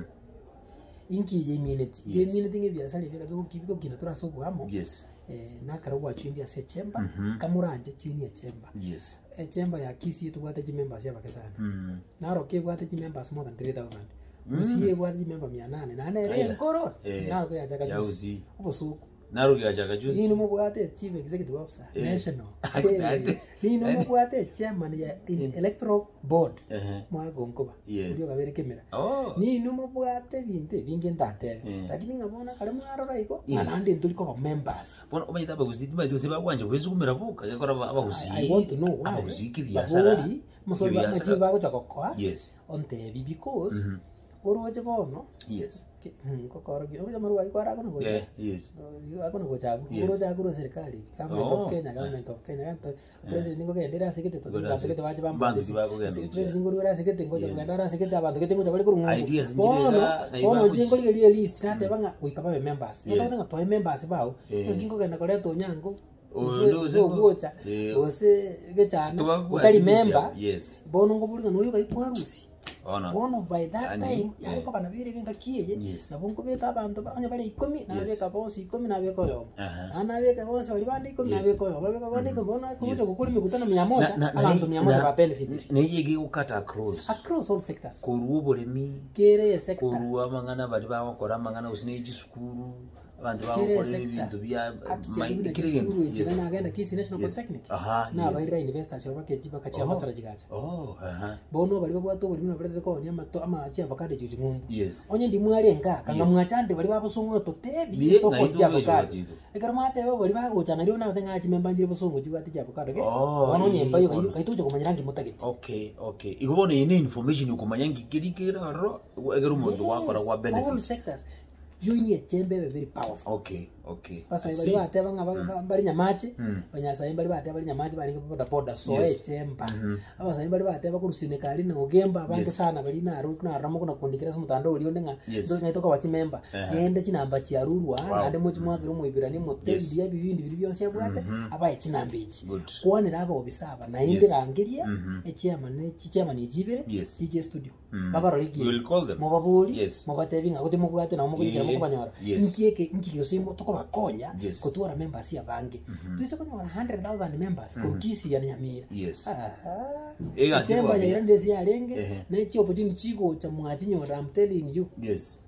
[SPEAKER 2] inki ye minute ye
[SPEAKER 1] Yes.
[SPEAKER 2] minute nge biashara bika biko kibiko kina turasobwamo
[SPEAKER 1] Yes.
[SPEAKER 2] eh nakara gwa chindi ya se chemba
[SPEAKER 1] Mhm.
[SPEAKER 2] kamuranje chini ya chemba
[SPEAKER 1] Yes.
[SPEAKER 2] e chemba ya kisi tugwate chi members ya bakesana
[SPEAKER 1] Mhm.
[SPEAKER 2] naro ke bwate chi members more than three thousand usiye bwate chi member mia nane na nere
[SPEAKER 1] Aya.
[SPEAKER 2] nkoro
[SPEAKER 1] Eh.
[SPEAKER 2] naro ke acha
[SPEAKER 1] Ya
[SPEAKER 2] kajusi
[SPEAKER 1] uzi.
[SPEAKER 2] ubusuku
[SPEAKER 1] Narugi ajaga juzi.
[SPEAKER 2] nino mubwate chief executive officer
[SPEAKER 1] Eh.
[SPEAKER 2] national
[SPEAKER 1] Ade.
[SPEAKER 2] Eh, nino mubwate chairman ya in- electoral board
[SPEAKER 1] Ehe.
[SPEAKER 2] mwagonkoba
[SPEAKER 1] Yes.
[SPEAKER 2] ndio kabere kemera
[SPEAKER 1] Oh.
[SPEAKER 2] nino mubwate binte bingi ndatebe
[SPEAKER 1] Eh.
[SPEAKER 2] lakini ngabona kale mwarora iko
[SPEAKER 1] Yes.
[SPEAKER 2] anande nduli ko members
[SPEAKER 1] Bona umayita abaguziki baito siba kwanje kwezukumira vuka yakora abaguzi.
[SPEAKER 2] I want to know why
[SPEAKER 1] Abaguziki byasara.
[SPEAKER 2] babori musoro ba machi bago chakokoa
[SPEAKER 1] Yes.
[SPEAKER 2] ontebi because oroje bono
[SPEAKER 1] Yes.
[SPEAKER 2] kokoro gino ja maru aiko ara kono gocha
[SPEAKER 1] Yeah, yes.
[SPEAKER 2] akono gocha
[SPEAKER 1] Yes.
[SPEAKER 2] oroje aguro serikali government
[SPEAKER 1] Oh.
[SPEAKER 2] of Kenya government of Kenya to president ngo gendera sekete to
[SPEAKER 1] Godera
[SPEAKER 2] bantu kete baje bamba
[SPEAKER 1] bantu kibako gendera.
[SPEAKER 2] president ngo ora sekete ngo
[SPEAKER 1] Yes.
[SPEAKER 2] gendera sekete abantu kete ngo bali kurungu
[SPEAKER 1] Ideas
[SPEAKER 2] bono
[SPEAKER 1] njirira, na
[SPEAKER 2] bono
[SPEAKER 1] ibako-
[SPEAKER 2] jingo liye list na te banga wikaba members
[SPEAKER 1] Yes.
[SPEAKER 2] ndo nga to members bao
[SPEAKER 1] Eh.
[SPEAKER 2] ngingo genda kore to nyango
[SPEAKER 1] Oh,
[SPEAKER 2] uzo
[SPEAKER 1] no,
[SPEAKER 2] uzo
[SPEAKER 1] no.
[SPEAKER 2] gocha
[SPEAKER 1] Eh.
[SPEAKER 2] ose gechana
[SPEAKER 1] Tuba-
[SPEAKER 2] utali
[SPEAKER 1] yes.
[SPEAKER 2] member
[SPEAKER 1] Yes.
[SPEAKER 2] bono ngo bulga no yuka ikwarusi
[SPEAKER 1] Ona.
[SPEAKER 2] bono by that
[SPEAKER 1] Ani,
[SPEAKER 2] time
[SPEAKER 1] yeah.
[SPEAKER 2] yariko bana bire genga kiye
[SPEAKER 1] Yes.
[SPEAKER 2] na bonko beka abantu banya bale ikomi na
[SPEAKER 1] Yes.
[SPEAKER 2] beka bonsi ikomi na beka yo
[SPEAKER 1] Aha.
[SPEAKER 2] ana beka bonsi bali bande ikomi na
[SPEAKER 1] Yes.
[SPEAKER 2] beka yo beka bande ikomi bona
[SPEAKER 1] Yes.
[SPEAKER 2] kuja kukuli mikutano mia moja
[SPEAKER 1] Na- na-
[SPEAKER 2] abantu
[SPEAKER 1] na-
[SPEAKER 2] mia moja
[SPEAKER 1] na-
[SPEAKER 2] ba benefit
[SPEAKER 1] neyege ukata across
[SPEAKER 2] across all sectors
[SPEAKER 1] koruo bolemi
[SPEAKER 2] kere sector
[SPEAKER 1] koruo amangana bari bakora amangana usine igisukuru abantu
[SPEAKER 2] kere
[SPEAKER 1] bakora
[SPEAKER 2] sector
[SPEAKER 1] ibintu bya
[SPEAKER 2] akiyabina
[SPEAKER 1] kiregen
[SPEAKER 2] kisuru chigana agenda kisi national
[SPEAKER 1] Yes.
[SPEAKER 2] polytechnic
[SPEAKER 1] Aha,
[SPEAKER 2] na
[SPEAKER 1] yes.
[SPEAKER 2] abaira investors bake jiba kachya basara jigacha
[SPEAKER 1] oh aha
[SPEAKER 2] bono bali babwato bali muna bali ko nyama to ama achia avocado chuchu ngumbu
[SPEAKER 1] yes
[SPEAKER 2] onye ndi mwali nga kanga
[SPEAKER 1] Yes.
[SPEAKER 2] mwachande bali babusungu to tebi
[SPEAKER 1] Biye,
[SPEAKER 2] to
[SPEAKER 1] na
[SPEAKER 2] ko
[SPEAKER 1] ito
[SPEAKER 2] cha
[SPEAKER 1] biye
[SPEAKER 2] avocado
[SPEAKER 1] jibatido.
[SPEAKER 2] ekara mate bo bali bagocha na liona tenga chi memba njire busungu jiba ti cha avocado ke
[SPEAKER 1] Oh,
[SPEAKER 2] bono
[SPEAKER 1] yes.
[SPEAKER 2] nyemba yo kaito kumanya rangi mutagiti
[SPEAKER 1] okay okay ikubona ine information ukumanya ngikirikira ro egero mundu wakora wa
[SPEAKER 2] all
[SPEAKER 1] benefit
[SPEAKER 2] sectors junior chembe be very powerful
[SPEAKER 1] okay okay
[SPEAKER 2] basa
[SPEAKER 1] I
[SPEAKER 2] bali
[SPEAKER 1] see.
[SPEAKER 2] bate banga bali nyamachi
[SPEAKER 1] Mm.
[SPEAKER 2] banyasa bali bate bali nyamachi bali boda boda so
[SPEAKER 1] Yes.
[SPEAKER 2] e chemba abasa bali bate bakurusine kali na ogemba bantu
[SPEAKER 1] Yes.
[SPEAKER 2] sana bali na ru na ramo kuna kundikira su mutando uli ondenga
[SPEAKER 1] Yes.
[SPEAKER 2] ndo ngaitoka wachi member
[SPEAKER 1] Uh-huh.
[SPEAKER 2] yende chinamba cha rurwa
[SPEAKER 1] Wow.
[SPEAKER 2] ande muchi mwakiro muibirani motel
[SPEAKER 1] Yes.
[SPEAKER 2] bya bibindi biri byose bwate abaye chinamba ichi
[SPEAKER 1] Good.
[SPEAKER 2] kuone rabo obisaba na inde
[SPEAKER 1] Yes.
[SPEAKER 2] rangiria
[SPEAKER 1] Mhm.
[SPEAKER 2] e chairman ne chairman ijibire
[SPEAKER 1] Yes.
[SPEAKER 2] T J studio
[SPEAKER 1] Mm.
[SPEAKER 2] baba
[SPEAKER 1] We
[SPEAKER 2] roligi
[SPEAKER 1] will call them.
[SPEAKER 2] mubabuli
[SPEAKER 1] Yes.
[SPEAKER 2] mubatebi ngakote mubwate na mukugikira
[SPEAKER 1] Yeah.
[SPEAKER 2] mukubanyora
[SPEAKER 1] Yes.
[SPEAKER 2] nkieke nkikyo simo toko bakonya
[SPEAKER 1] Yes.
[SPEAKER 2] kutura members ya bangi tuise kwenye one hundred thousand members kurukisi ya nyamira
[SPEAKER 1] Yes.
[SPEAKER 2] aha
[SPEAKER 1] Eh, ati
[SPEAKER 2] chemba
[SPEAKER 1] kwa
[SPEAKER 2] ya
[SPEAKER 1] vile.
[SPEAKER 2] irande si alenge
[SPEAKER 1] Ehe.
[SPEAKER 2] na ichi opportunity chiko cha mwachi nyora I'm telling you
[SPEAKER 1] yes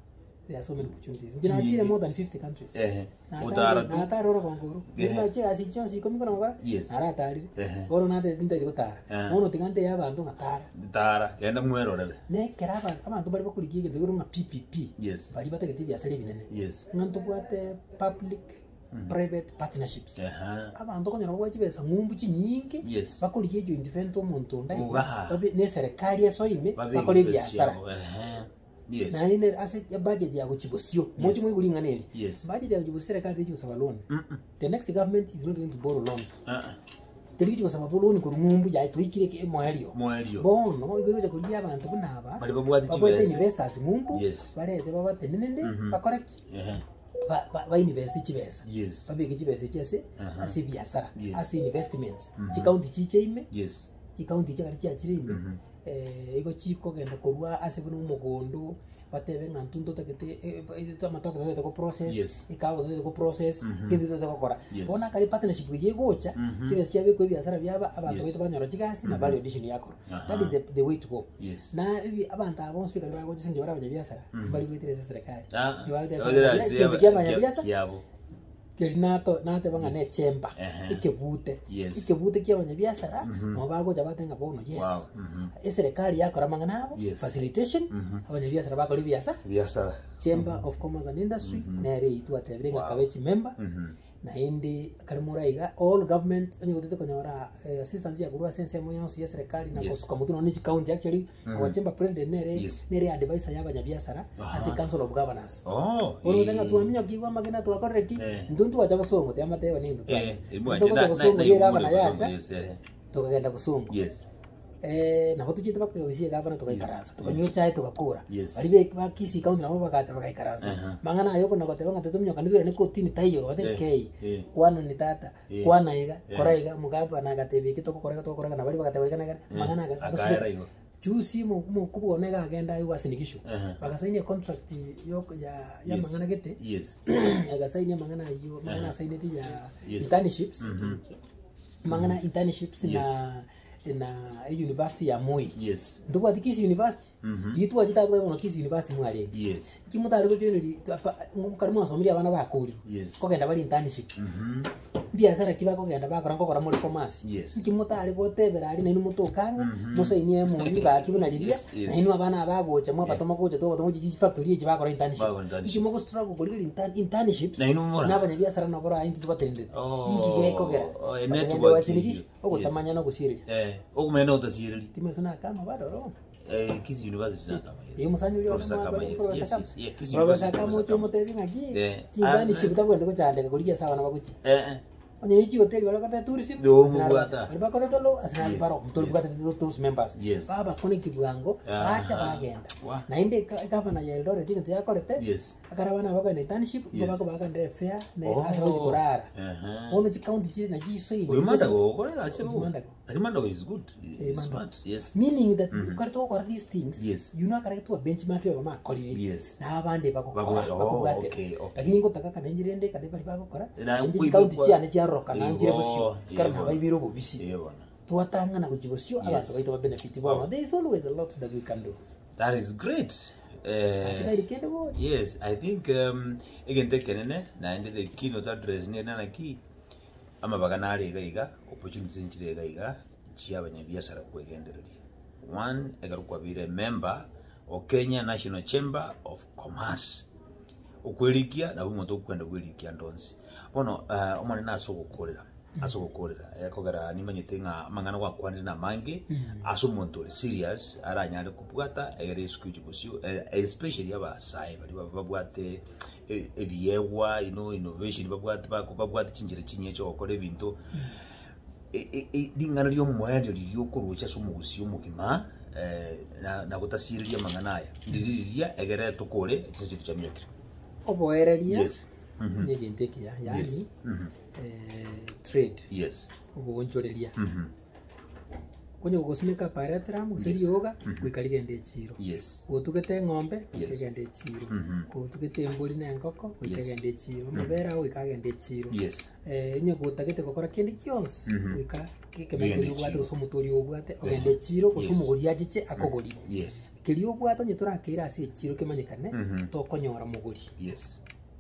[SPEAKER 2] there are so many opportunities njina chile more than fifty countries
[SPEAKER 1] eh
[SPEAKER 2] utara na atara ro konguru ndima che asi chonsi komi kono ngora ara atari boro na te tinta ikotara mono tigante ya bantu ngatara
[SPEAKER 1] tara yenda mwero rebe
[SPEAKER 2] ne keraba abantu bari bakulikiye ngiro ma P P P
[SPEAKER 1] yes
[SPEAKER 2] bari bategeti byasere binene
[SPEAKER 1] yes
[SPEAKER 2] nganto kwate public private partnerships abantu konyora bwachi besa ngumbu chinyingi bakulikiye joint venture omuntu ndai babe ne serikali esoime bakole byasara
[SPEAKER 1] yes
[SPEAKER 2] na ine ase budget ya kuchibosio mochi mwe kulinganeli budget ya kuchibosio serikali ichi kusaba loan the next government is not going to borrow loans uh -uh. Teri chiko saba loan ko ngumbu ya tuikire ke moelio
[SPEAKER 1] moelio
[SPEAKER 2] bono igo igo kulia abantu kunaba
[SPEAKER 1] bali babwati chibesa
[SPEAKER 2] investors ngumbu balete babate nende bakoreki ba ba invest chibesa
[SPEAKER 1] yes
[SPEAKER 2] babike chibesa chese asi biashara asi investments chikaunti chicheime
[SPEAKER 1] yes
[SPEAKER 2] chikaunti chakali chiachirime eh ego chiko genda korwa ase buno mugondo batebe ngantu ntotakete ito amatoka zote ko process ikawo zote ko process kindi zote ko kora bona kali partnership yegocha chibes chabe ko biashara byaba abantu bito banyora chigasi na value addition yako that is the, the way to go na ibi abantu abo speaker ba ko sinje bara biashara bali kwitireza serikali
[SPEAKER 1] yabo
[SPEAKER 2] kelinato nate banga ne chemba ikebute ikebute kia banya biashara no bago jabatenga bono yes serikali yako ramanga nabo facilitation abanya biashara bako biashara
[SPEAKER 1] biashara
[SPEAKER 2] Chamber of Commerce and Industry nere itu atebenga kabechi member na indi kalimuraiga all government ani gotete konyora assistance ya kurwa sense moyo ya serikali na kusuka mutu no county actually wa chamber president nere nere advisor ya banya biashara as council of governors
[SPEAKER 1] oh
[SPEAKER 2] ono tenga tuamnya kiwa magina tu akoreki nduntu wa jabasongo te amateba ni ndutu
[SPEAKER 1] eh imwajina
[SPEAKER 2] na yacha tukagenda busongo
[SPEAKER 1] yes
[SPEAKER 2] eh na botu chite bakobisiye gabana tukaikaranza tukanywe chai tukakura bari be bakisi county nabo bakacha bakaikaranza mangana ayoko na goteba ngate tumyo kandu ne ko tini tayo bate kei kwano ni tata kwana iga koraiga mugaba na gatebe kitoko korega to korega na bari bakateba kana mangana
[SPEAKER 1] akayara yo
[SPEAKER 2] jusi mu kubone ga agenda yo asinikisho bakasaini contract yo ya ya mangana gete
[SPEAKER 1] yes
[SPEAKER 2] agasaini mangana yo mangana saini ti ya internships mangana internships na na university ya Moi
[SPEAKER 1] yes
[SPEAKER 2] ndoko atikisi university yitu ajita bwa mono kisi university mwale
[SPEAKER 1] yes
[SPEAKER 2] kimutari ko tiri ngumukarimu asomiri abana bakuri
[SPEAKER 1] yes
[SPEAKER 2] ko genda bali internship biashara kiba ko genda bakora ngokora muri commerce kimutari ko tebera ali ninu mutokanga musaini emu yuga kibuna liria na inu abana abagocha mwa batoma gocha to batoma ji factory ye bakora internship ikimo ko struggle ko intern internships na banya biashara na bora inti tubatende iki geko gera
[SPEAKER 1] network
[SPEAKER 2] ko tamanya no kusiri
[SPEAKER 1] eh okumena utasirili
[SPEAKER 2] timesona kama bado ro
[SPEAKER 1] eh Kisi University na kama
[SPEAKER 2] yes musanyu lyo
[SPEAKER 1] kama yes yes yeah
[SPEAKER 2] Kisi University kama cyo mutebi ngaki chingani shibita kwende ko cyandika kuliya sawa nabakuki eh onye iki hotel wala kata tourism
[SPEAKER 1] bata
[SPEAKER 2] bali bakora tolo asinali baro mutoli bukata those members baba connect bwango acha bagenda na inde gavana ya Eldoret tinga yakolete akarabana bako na internship bako baka ndre fair na asaba kurara ono chi county chi na ji sei
[SPEAKER 1] manda go kore asibu manda go is good is smart yes
[SPEAKER 2] meaning that you got to work these things
[SPEAKER 1] yes
[SPEAKER 2] you know kare to benchmark yo ma kolire
[SPEAKER 1] yes
[SPEAKER 2] na abande bako bako bate
[SPEAKER 1] okay
[SPEAKER 2] lakini ngotaka kana njirende kade bali bako kora nji county chi ane chi roka na njire busyo karna baibiro bobisi tuwatanga na kujibosyo abantu baito ba benefit bona there is always a lot that we can do.
[SPEAKER 1] That is great. Uh, yes, I think um again the kenene na inde the keynote address ni na ki ama baganari gaiga opportunity nchire gaiga chia abanyabiashara kwegendereria. One egarukwa bire member o Kenya National Chamber of Commerce okwerikia na bumoto kwenda kwerikia ndonzi bono uh, omwana naso gukorera aso gukorera yakogera nimanyite nga mangana kwa kwandi na mange aso muntu serious aranyare kupugata ere excuse busyo especially aba sai bali babwate ebiyewa you know innovation babwate babwate chinjire chinye cyo gukora ibintu dingana ryo mwende ryo kurucha so mugusyo mugima eh na na gutasiriria mangana aya ndiriria egere tukore cyo cyamyokira
[SPEAKER 2] oboereria yes mhm niginteki ya yani mhm eh trade
[SPEAKER 1] yes
[SPEAKER 2] ubonjoreria mhm konyo gosimeka paretram useri yoga wikarigende chiro
[SPEAKER 1] Yes.
[SPEAKER 2] utugete ng'ombe
[SPEAKER 1] Yes.
[SPEAKER 2] wikagende chiro
[SPEAKER 1] Mhm.
[SPEAKER 2] utugete mburi na nkoko wikagende chiro mabera wikagende chiro
[SPEAKER 1] Yes.
[SPEAKER 2] eh nyo gutagete gukora kindi kyonse
[SPEAKER 1] Mhm.
[SPEAKER 2] wika
[SPEAKER 1] Wigende
[SPEAKER 2] kikemenya ubwate
[SPEAKER 1] chiro.
[SPEAKER 2] gusumutori ubwate ogende chiro gusumuguri ajiche akogori
[SPEAKER 1] Yes.
[SPEAKER 2] kiri ubwate nyo turakira ase chiro kimanyikane
[SPEAKER 1] Mhm.
[SPEAKER 2] tokonyora muguri
[SPEAKER 1] Yes.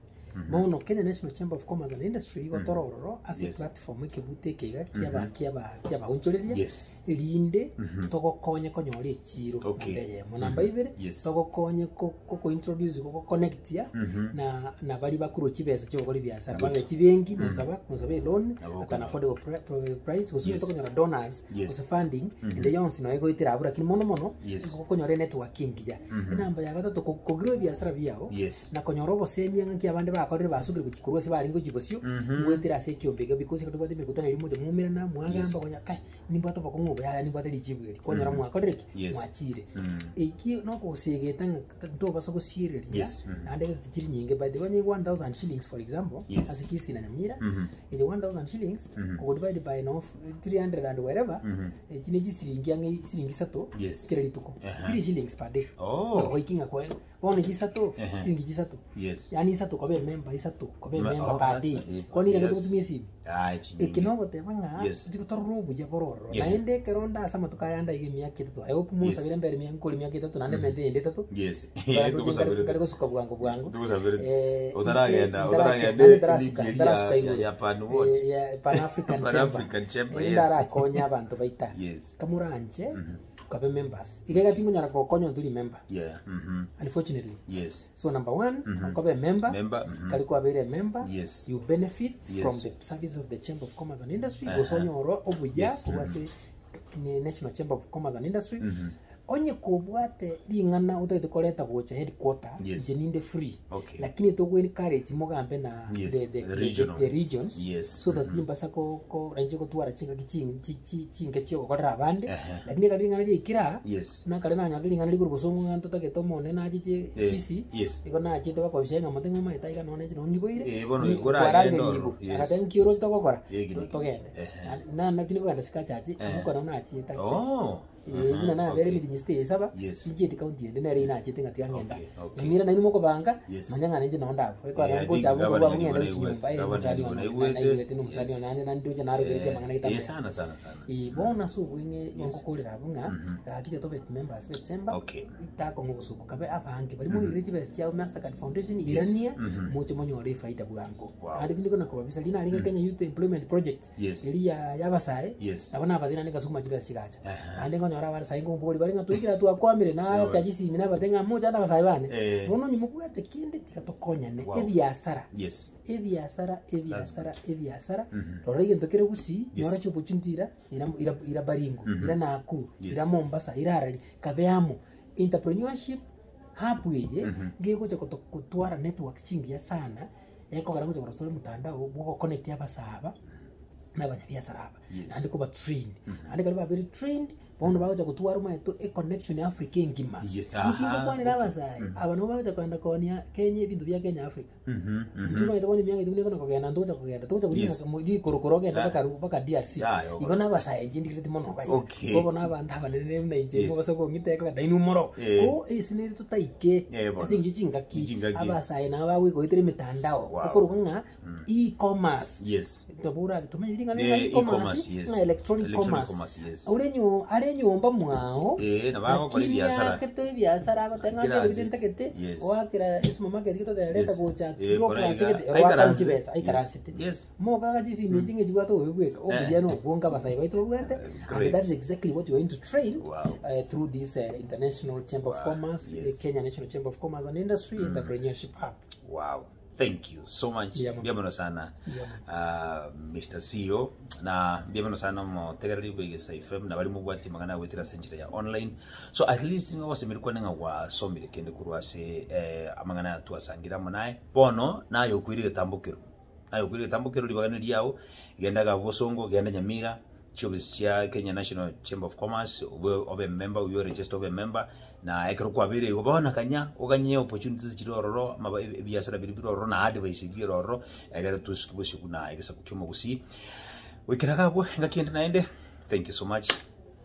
[SPEAKER 2] bono Kenya National Chamber of Commerce and Industry gotorororo as a
[SPEAKER 1] Yes.
[SPEAKER 2] platform ekebute kega kiaba kiaba kiaba unchoreria
[SPEAKER 1] Yes.
[SPEAKER 2] rinde togokonye konyora echiro
[SPEAKER 1] Okay.
[SPEAKER 2] mbeye mo namba ibere
[SPEAKER 1] Yes.
[SPEAKER 2] togokonye ko ko introduce ko connect ya
[SPEAKER 1] Mhm.
[SPEAKER 2] na na bali bakuru chibesa cyo gukora biashara babe chibengi nosaba nosaba loan
[SPEAKER 1] Abo
[SPEAKER 2] at an affordable pri- pri- price
[SPEAKER 1] Yes.
[SPEAKER 2] usimo tokonyora donors
[SPEAKER 1] Yes.
[SPEAKER 2] us funding inde yonsi no ego itira abura kini mono mono
[SPEAKER 1] Yes.
[SPEAKER 2] konyora networking ya inamba ya gatatu kogiro biashara biao
[SPEAKER 1] Yes.
[SPEAKER 2] na konyora obosemia ng'aki abande bakorire basugire guchikurwa se bari ngojibosio ngwetera ase kiombe because kado bade mekutana iri moja mumirana mwagamba konya kai nimbata bakongo ya nimbata lijibweri konyora mwakorire ki
[SPEAKER 1] Yes.
[SPEAKER 2] mwachire
[SPEAKER 1] Mm.
[SPEAKER 2] iki no kusegeta ndo basa gusiriria
[SPEAKER 1] Yes.
[SPEAKER 2] na ande bezitiri nyinge by the way one thousand shillings for example
[SPEAKER 1] Yes.
[SPEAKER 2] as kisi na nyamira
[SPEAKER 1] Mhm.
[SPEAKER 2] is one thousand shillings ko divide by no three hundred and whatever ikine gisiringi ange siringi sato
[SPEAKER 1] Yes.
[SPEAKER 2] kire lituko
[SPEAKER 1] Aha.
[SPEAKER 2] three shillings per day
[SPEAKER 1] Oh.
[SPEAKER 2] ko ikinga kwa bono gisato
[SPEAKER 1] Aha.
[SPEAKER 2] siringi gisato
[SPEAKER 1] Yes.
[SPEAKER 2] yani isatu kobe member isatu kobe
[SPEAKER 1] Ma-
[SPEAKER 2] member
[SPEAKER 1] oh,
[SPEAKER 2] per
[SPEAKER 1] that's
[SPEAKER 2] day
[SPEAKER 1] a-
[SPEAKER 2] kwani
[SPEAKER 1] yes.
[SPEAKER 2] reka tukutumie simu
[SPEAKER 1] Ah, chinyingi.
[SPEAKER 2] ikinogo tebanga
[SPEAKER 1] Yes.
[SPEAKER 2] zikutorro buja bororo
[SPEAKER 1] Yeah.
[SPEAKER 2] naende keronda sama tukayanda ige miaka itatu I hope musa bire mbere miaka nkoli miaka itatu nande mente ende itatu
[SPEAKER 1] Yes.
[SPEAKER 2] kali
[SPEAKER 1] Tukusabire.
[SPEAKER 2] gusuka bwangu bwangu
[SPEAKER 1] Tukusabire.
[SPEAKER 2] Eh,
[SPEAKER 1] Utaragenda,
[SPEAKER 2] eh,
[SPEAKER 1] utaragenda
[SPEAKER 2] ndarasuka,
[SPEAKER 1] Libya
[SPEAKER 2] ndarasuka
[SPEAKER 1] ya-
[SPEAKER 2] iguru.
[SPEAKER 1] ya Pan what?
[SPEAKER 2] Eh, ya Pan African
[SPEAKER 1] Pan
[SPEAKER 2] Chamber.
[SPEAKER 1] African Chamber,
[SPEAKER 2] Eh,
[SPEAKER 1] yes.
[SPEAKER 2] ndarakonya abantu baita
[SPEAKER 1] Yes.
[SPEAKER 2] kamuranje kabe members igega timu nyara ko konyo tuli member
[SPEAKER 1] Yeah. Mhm.
[SPEAKER 2] unfortunately
[SPEAKER 1] Yes.
[SPEAKER 2] so number one kabe member
[SPEAKER 1] Member. Mhm.
[SPEAKER 2] kali kwa bere member
[SPEAKER 1] Yes.
[SPEAKER 2] you benefit
[SPEAKER 1] Yes.
[SPEAKER 2] from the service of the Chamber of Commerce and Industry
[SPEAKER 1] Uh-huh.
[SPEAKER 2] gosonyoro obuya
[SPEAKER 1] Yes.
[SPEAKER 2] kubase ni National Chamber of Commerce and Industry onye kubwate ringana utaite koleta gocha headquarter
[SPEAKER 1] Yes.
[SPEAKER 2] jeninde free
[SPEAKER 1] Okay.
[SPEAKER 2] lakini togo encourage mogambe na
[SPEAKER 1] Yes,
[SPEAKER 2] the, the,
[SPEAKER 1] the
[SPEAKER 2] the,
[SPEAKER 1] regional.
[SPEAKER 2] the regions
[SPEAKER 1] Yes.
[SPEAKER 2] so that limbasa ko ko ranje ko twara chinga kichin chichi chinga chyo ko kodra abande
[SPEAKER 1] Uh-huh.
[SPEAKER 2] lakini kali ringana likira
[SPEAKER 1] Yes.
[SPEAKER 2] na kali na nyali ringana likuru kusongo nganto take tomone na chiche
[SPEAKER 1] Eh,
[SPEAKER 2] kisi
[SPEAKER 1] yes.
[SPEAKER 2] iko na chito bako bishenga matengo mai taiga none chino ngiboire
[SPEAKER 1] Eh, bono ikora agenda oro, yes.
[SPEAKER 2] akaten kiro chito kokora
[SPEAKER 1] Eh, gini.
[SPEAKER 2] togende
[SPEAKER 1] Ehe.
[SPEAKER 2] na na tini kwenda sika chachi amukora na chita
[SPEAKER 1] Oh.
[SPEAKER 2] eh ina na bere miti stay saba
[SPEAKER 1] Yes.
[SPEAKER 2] chiti county ende nere ina chiti ngati angenda
[SPEAKER 1] Okay, okay.
[SPEAKER 2] yamira na inu moko banga
[SPEAKER 1] Yes.
[SPEAKER 2] manyanga nje na onda ko
[SPEAKER 1] Yeah,
[SPEAKER 2] kwa
[SPEAKER 1] I
[SPEAKER 2] ngo
[SPEAKER 1] think
[SPEAKER 2] chabu ko
[SPEAKER 1] governor
[SPEAKER 2] kwa ngenda
[SPEAKER 1] ni
[SPEAKER 2] chini
[SPEAKER 1] gonna
[SPEAKER 2] mba eh
[SPEAKER 1] governor
[SPEAKER 2] musali
[SPEAKER 1] ni
[SPEAKER 2] ona
[SPEAKER 1] gonna
[SPEAKER 2] na
[SPEAKER 1] iwete.
[SPEAKER 2] iwete no musali ona na ndio na rubere ke mangana
[SPEAKER 1] Eh,
[SPEAKER 2] itama
[SPEAKER 1] sana sana sana.
[SPEAKER 2] e bona so bwinge yonko kolera abunga akija to bet members bet chamber
[SPEAKER 1] Okay.
[SPEAKER 2] ita ko ngo suko kabe abange bali mu rich best ya Mastercard Foundation irania mucho monyore faida bwango
[SPEAKER 1] Wow.
[SPEAKER 2] andi ndiko na ko bisa lina linga Kenya Youth Employment Project
[SPEAKER 1] Yes.
[SPEAKER 2] ili ya yabasae
[SPEAKER 1] Yes.
[SPEAKER 2] abana abadina nika sukuma chibesa chigacha
[SPEAKER 1] Aha.
[SPEAKER 2] andi ngonyora bari sai ngombo bali ngatuikira tu akwamire na kajisi mina batenga moja na basai bane
[SPEAKER 1] Eh.
[SPEAKER 2] bono nyumukwate kindi tikatokonyane
[SPEAKER 1] Wow.
[SPEAKER 2] ebiasara
[SPEAKER 1] Yes.
[SPEAKER 2] ebiasara ebiasara ebiasara rorege ntokere gusi nyora cyo buchundira ira ira ira baringo ira naku
[SPEAKER 1] Yes.
[SPEAKER 2] ira Mombasa ira Harare kabeamo entrepreneurship hapweje ngeko cyo kutwara network chingi sana eko garango cyo kurasole mutandao bwo connect abasaba n'abanyabiasara aba
[SPEAKER 1] Yes.
[SPEAKER 2] andi kuba trained andi kali ba very trained bono baje kutwara uma to e connection ya Africa ngima
[SPEAKER 1] Yes,
[SPEAKER 2] aha
[SPEAKER 1] aha.
[SPEAKER 2] kwani rabasai abantu baje kwenda konia Kenya ibintu bya Kenya Africa
[SPEAKER 1] Mhm. Mhm.
[SPEAKER 2] ntuma ito boni myanga idumne kono kugenda ndoja kugenda toja kuri
[SPEAKER 1] Yes.
[SPEAKER 2] muri korokoro genda
[SPEAKER 1] Yeah.
[SPEAKER 2] baka baka D R C
[SPEAKER 1] Yeah, yo.
[SPEAKER 2] igona basa engine kiriti mono bai
[SPEAKER 1] Okay.
[SPEAKER 2] ko bona abantu abanene ne nje
[SPEAKER 1] Yes.
[SPEAKER 2] mo basa ko ngite ka dainu moro
[SPEAKER 1] Eh.
[SPEAKER 2] ko isiniri tutaike
[SPEAKER 1] Eh, bona.
[SPEAKER 2] asingi chingaki
[SPEAKER 1] Chingaki.
[SPEAKER 2] abasa ina bawe ko itire mitandao
[SPEAKER 1] Wow.
[SPEAKER 2] ko runga e-commerce
[SPEAKER 1] Yes.
[SPEAKER 2] tabura tumeyiringa
[SPEAKER 1] Eh,
[SPEAKER 2] ne e-commerce
[SPEAKER 1] e-commerce, yes.
[SPEAKER 2] na electronic
[SPEAKER 1] Electronic
[SPEAKER 2] commerce
[SPEAKER 1] commerce, yes.
[SPEAKER 2] ulenyo alenyo mwao
[SPEAKER 1] Eh, na bako kwa biashara.
[SPEAKER 2] kete biashara ko tenga
[SPEAKER 1] Kila
[SPEAKER 2] nje
[SPEAKER 1] si-
[SPEAKER 2] kitente kete
[SPEAKER 1] Yes.
[SPEAKER 2] wakira ismo market kito de leta
[SPEAKER 1] Yes.
[SPEAKER 2] gocha
[SPEAKER 1] Eh,
[SPEAKER 2] drop
[SPEAKER 1] kora
[SPEAKER 2] na
[SPEAKER 1] iga-
[SPEAKER 2] sikete
[SPEAKER 1] ai
[SPEAKER 2] waka
[SPEAKER 1] karansi.
[SPEAKER 2] nchibesa ai
[SPEAKER 1] Yes.
[SPEAKER 2] karansi
[SPEAKER 1] Yes.
[SPEAKER 2] mo kanga jisi mi chinge jigwato webweka obijano bonga basai baito bwete
[SPEAKER 1] Great.
[SPEAKER 2] and that is exactly what you are going to train
[SPEAKER 1] Wow.
[SPEAKER 2] uh, through this uh, International Chamber of
[SPEAKER 1] Wow.
[SPEAKER 2] Commerce
[SPEAKER 1] Yes.
[SPEAKER 2] uh, Kenya National Chamber of Commerce and Industry Entrepreneurship Hub.
[SPEAKER 1] Wow. Thank you so much.
[SPEAKER 2] Yeah, man.
[SPEAKER 1] Bienvenido sana.
[SPEAKER 2] Yeah,
[SPEAKER 1] Uh, Mister C E O na bienvenido sana mo tegereri bwege sa F M na bali mu bwati magana wetira senjira ya online. So at least ngo wase mirikwa nga wa somire kende kurwase eh amangana tuasangira munaye. Bono nayo kwirige tambukiro. Nayo kwirige tambukiro libagana lyao genda ga bosongo genda nyamira chobis cha Kenya National Chamber of Commerce ube obe member uyo register obe member na ekero kwabire ubona kanya oganye opportunities chirororo maba biashara biribiroro na advice birororo egere tusikubushiku na egesa kukyoma gusi wikiraga bwo ngakienda naende. Thank you so much.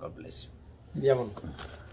[SPEAKER 1] God bless you.
[SPEAKER 2] Ndiamono.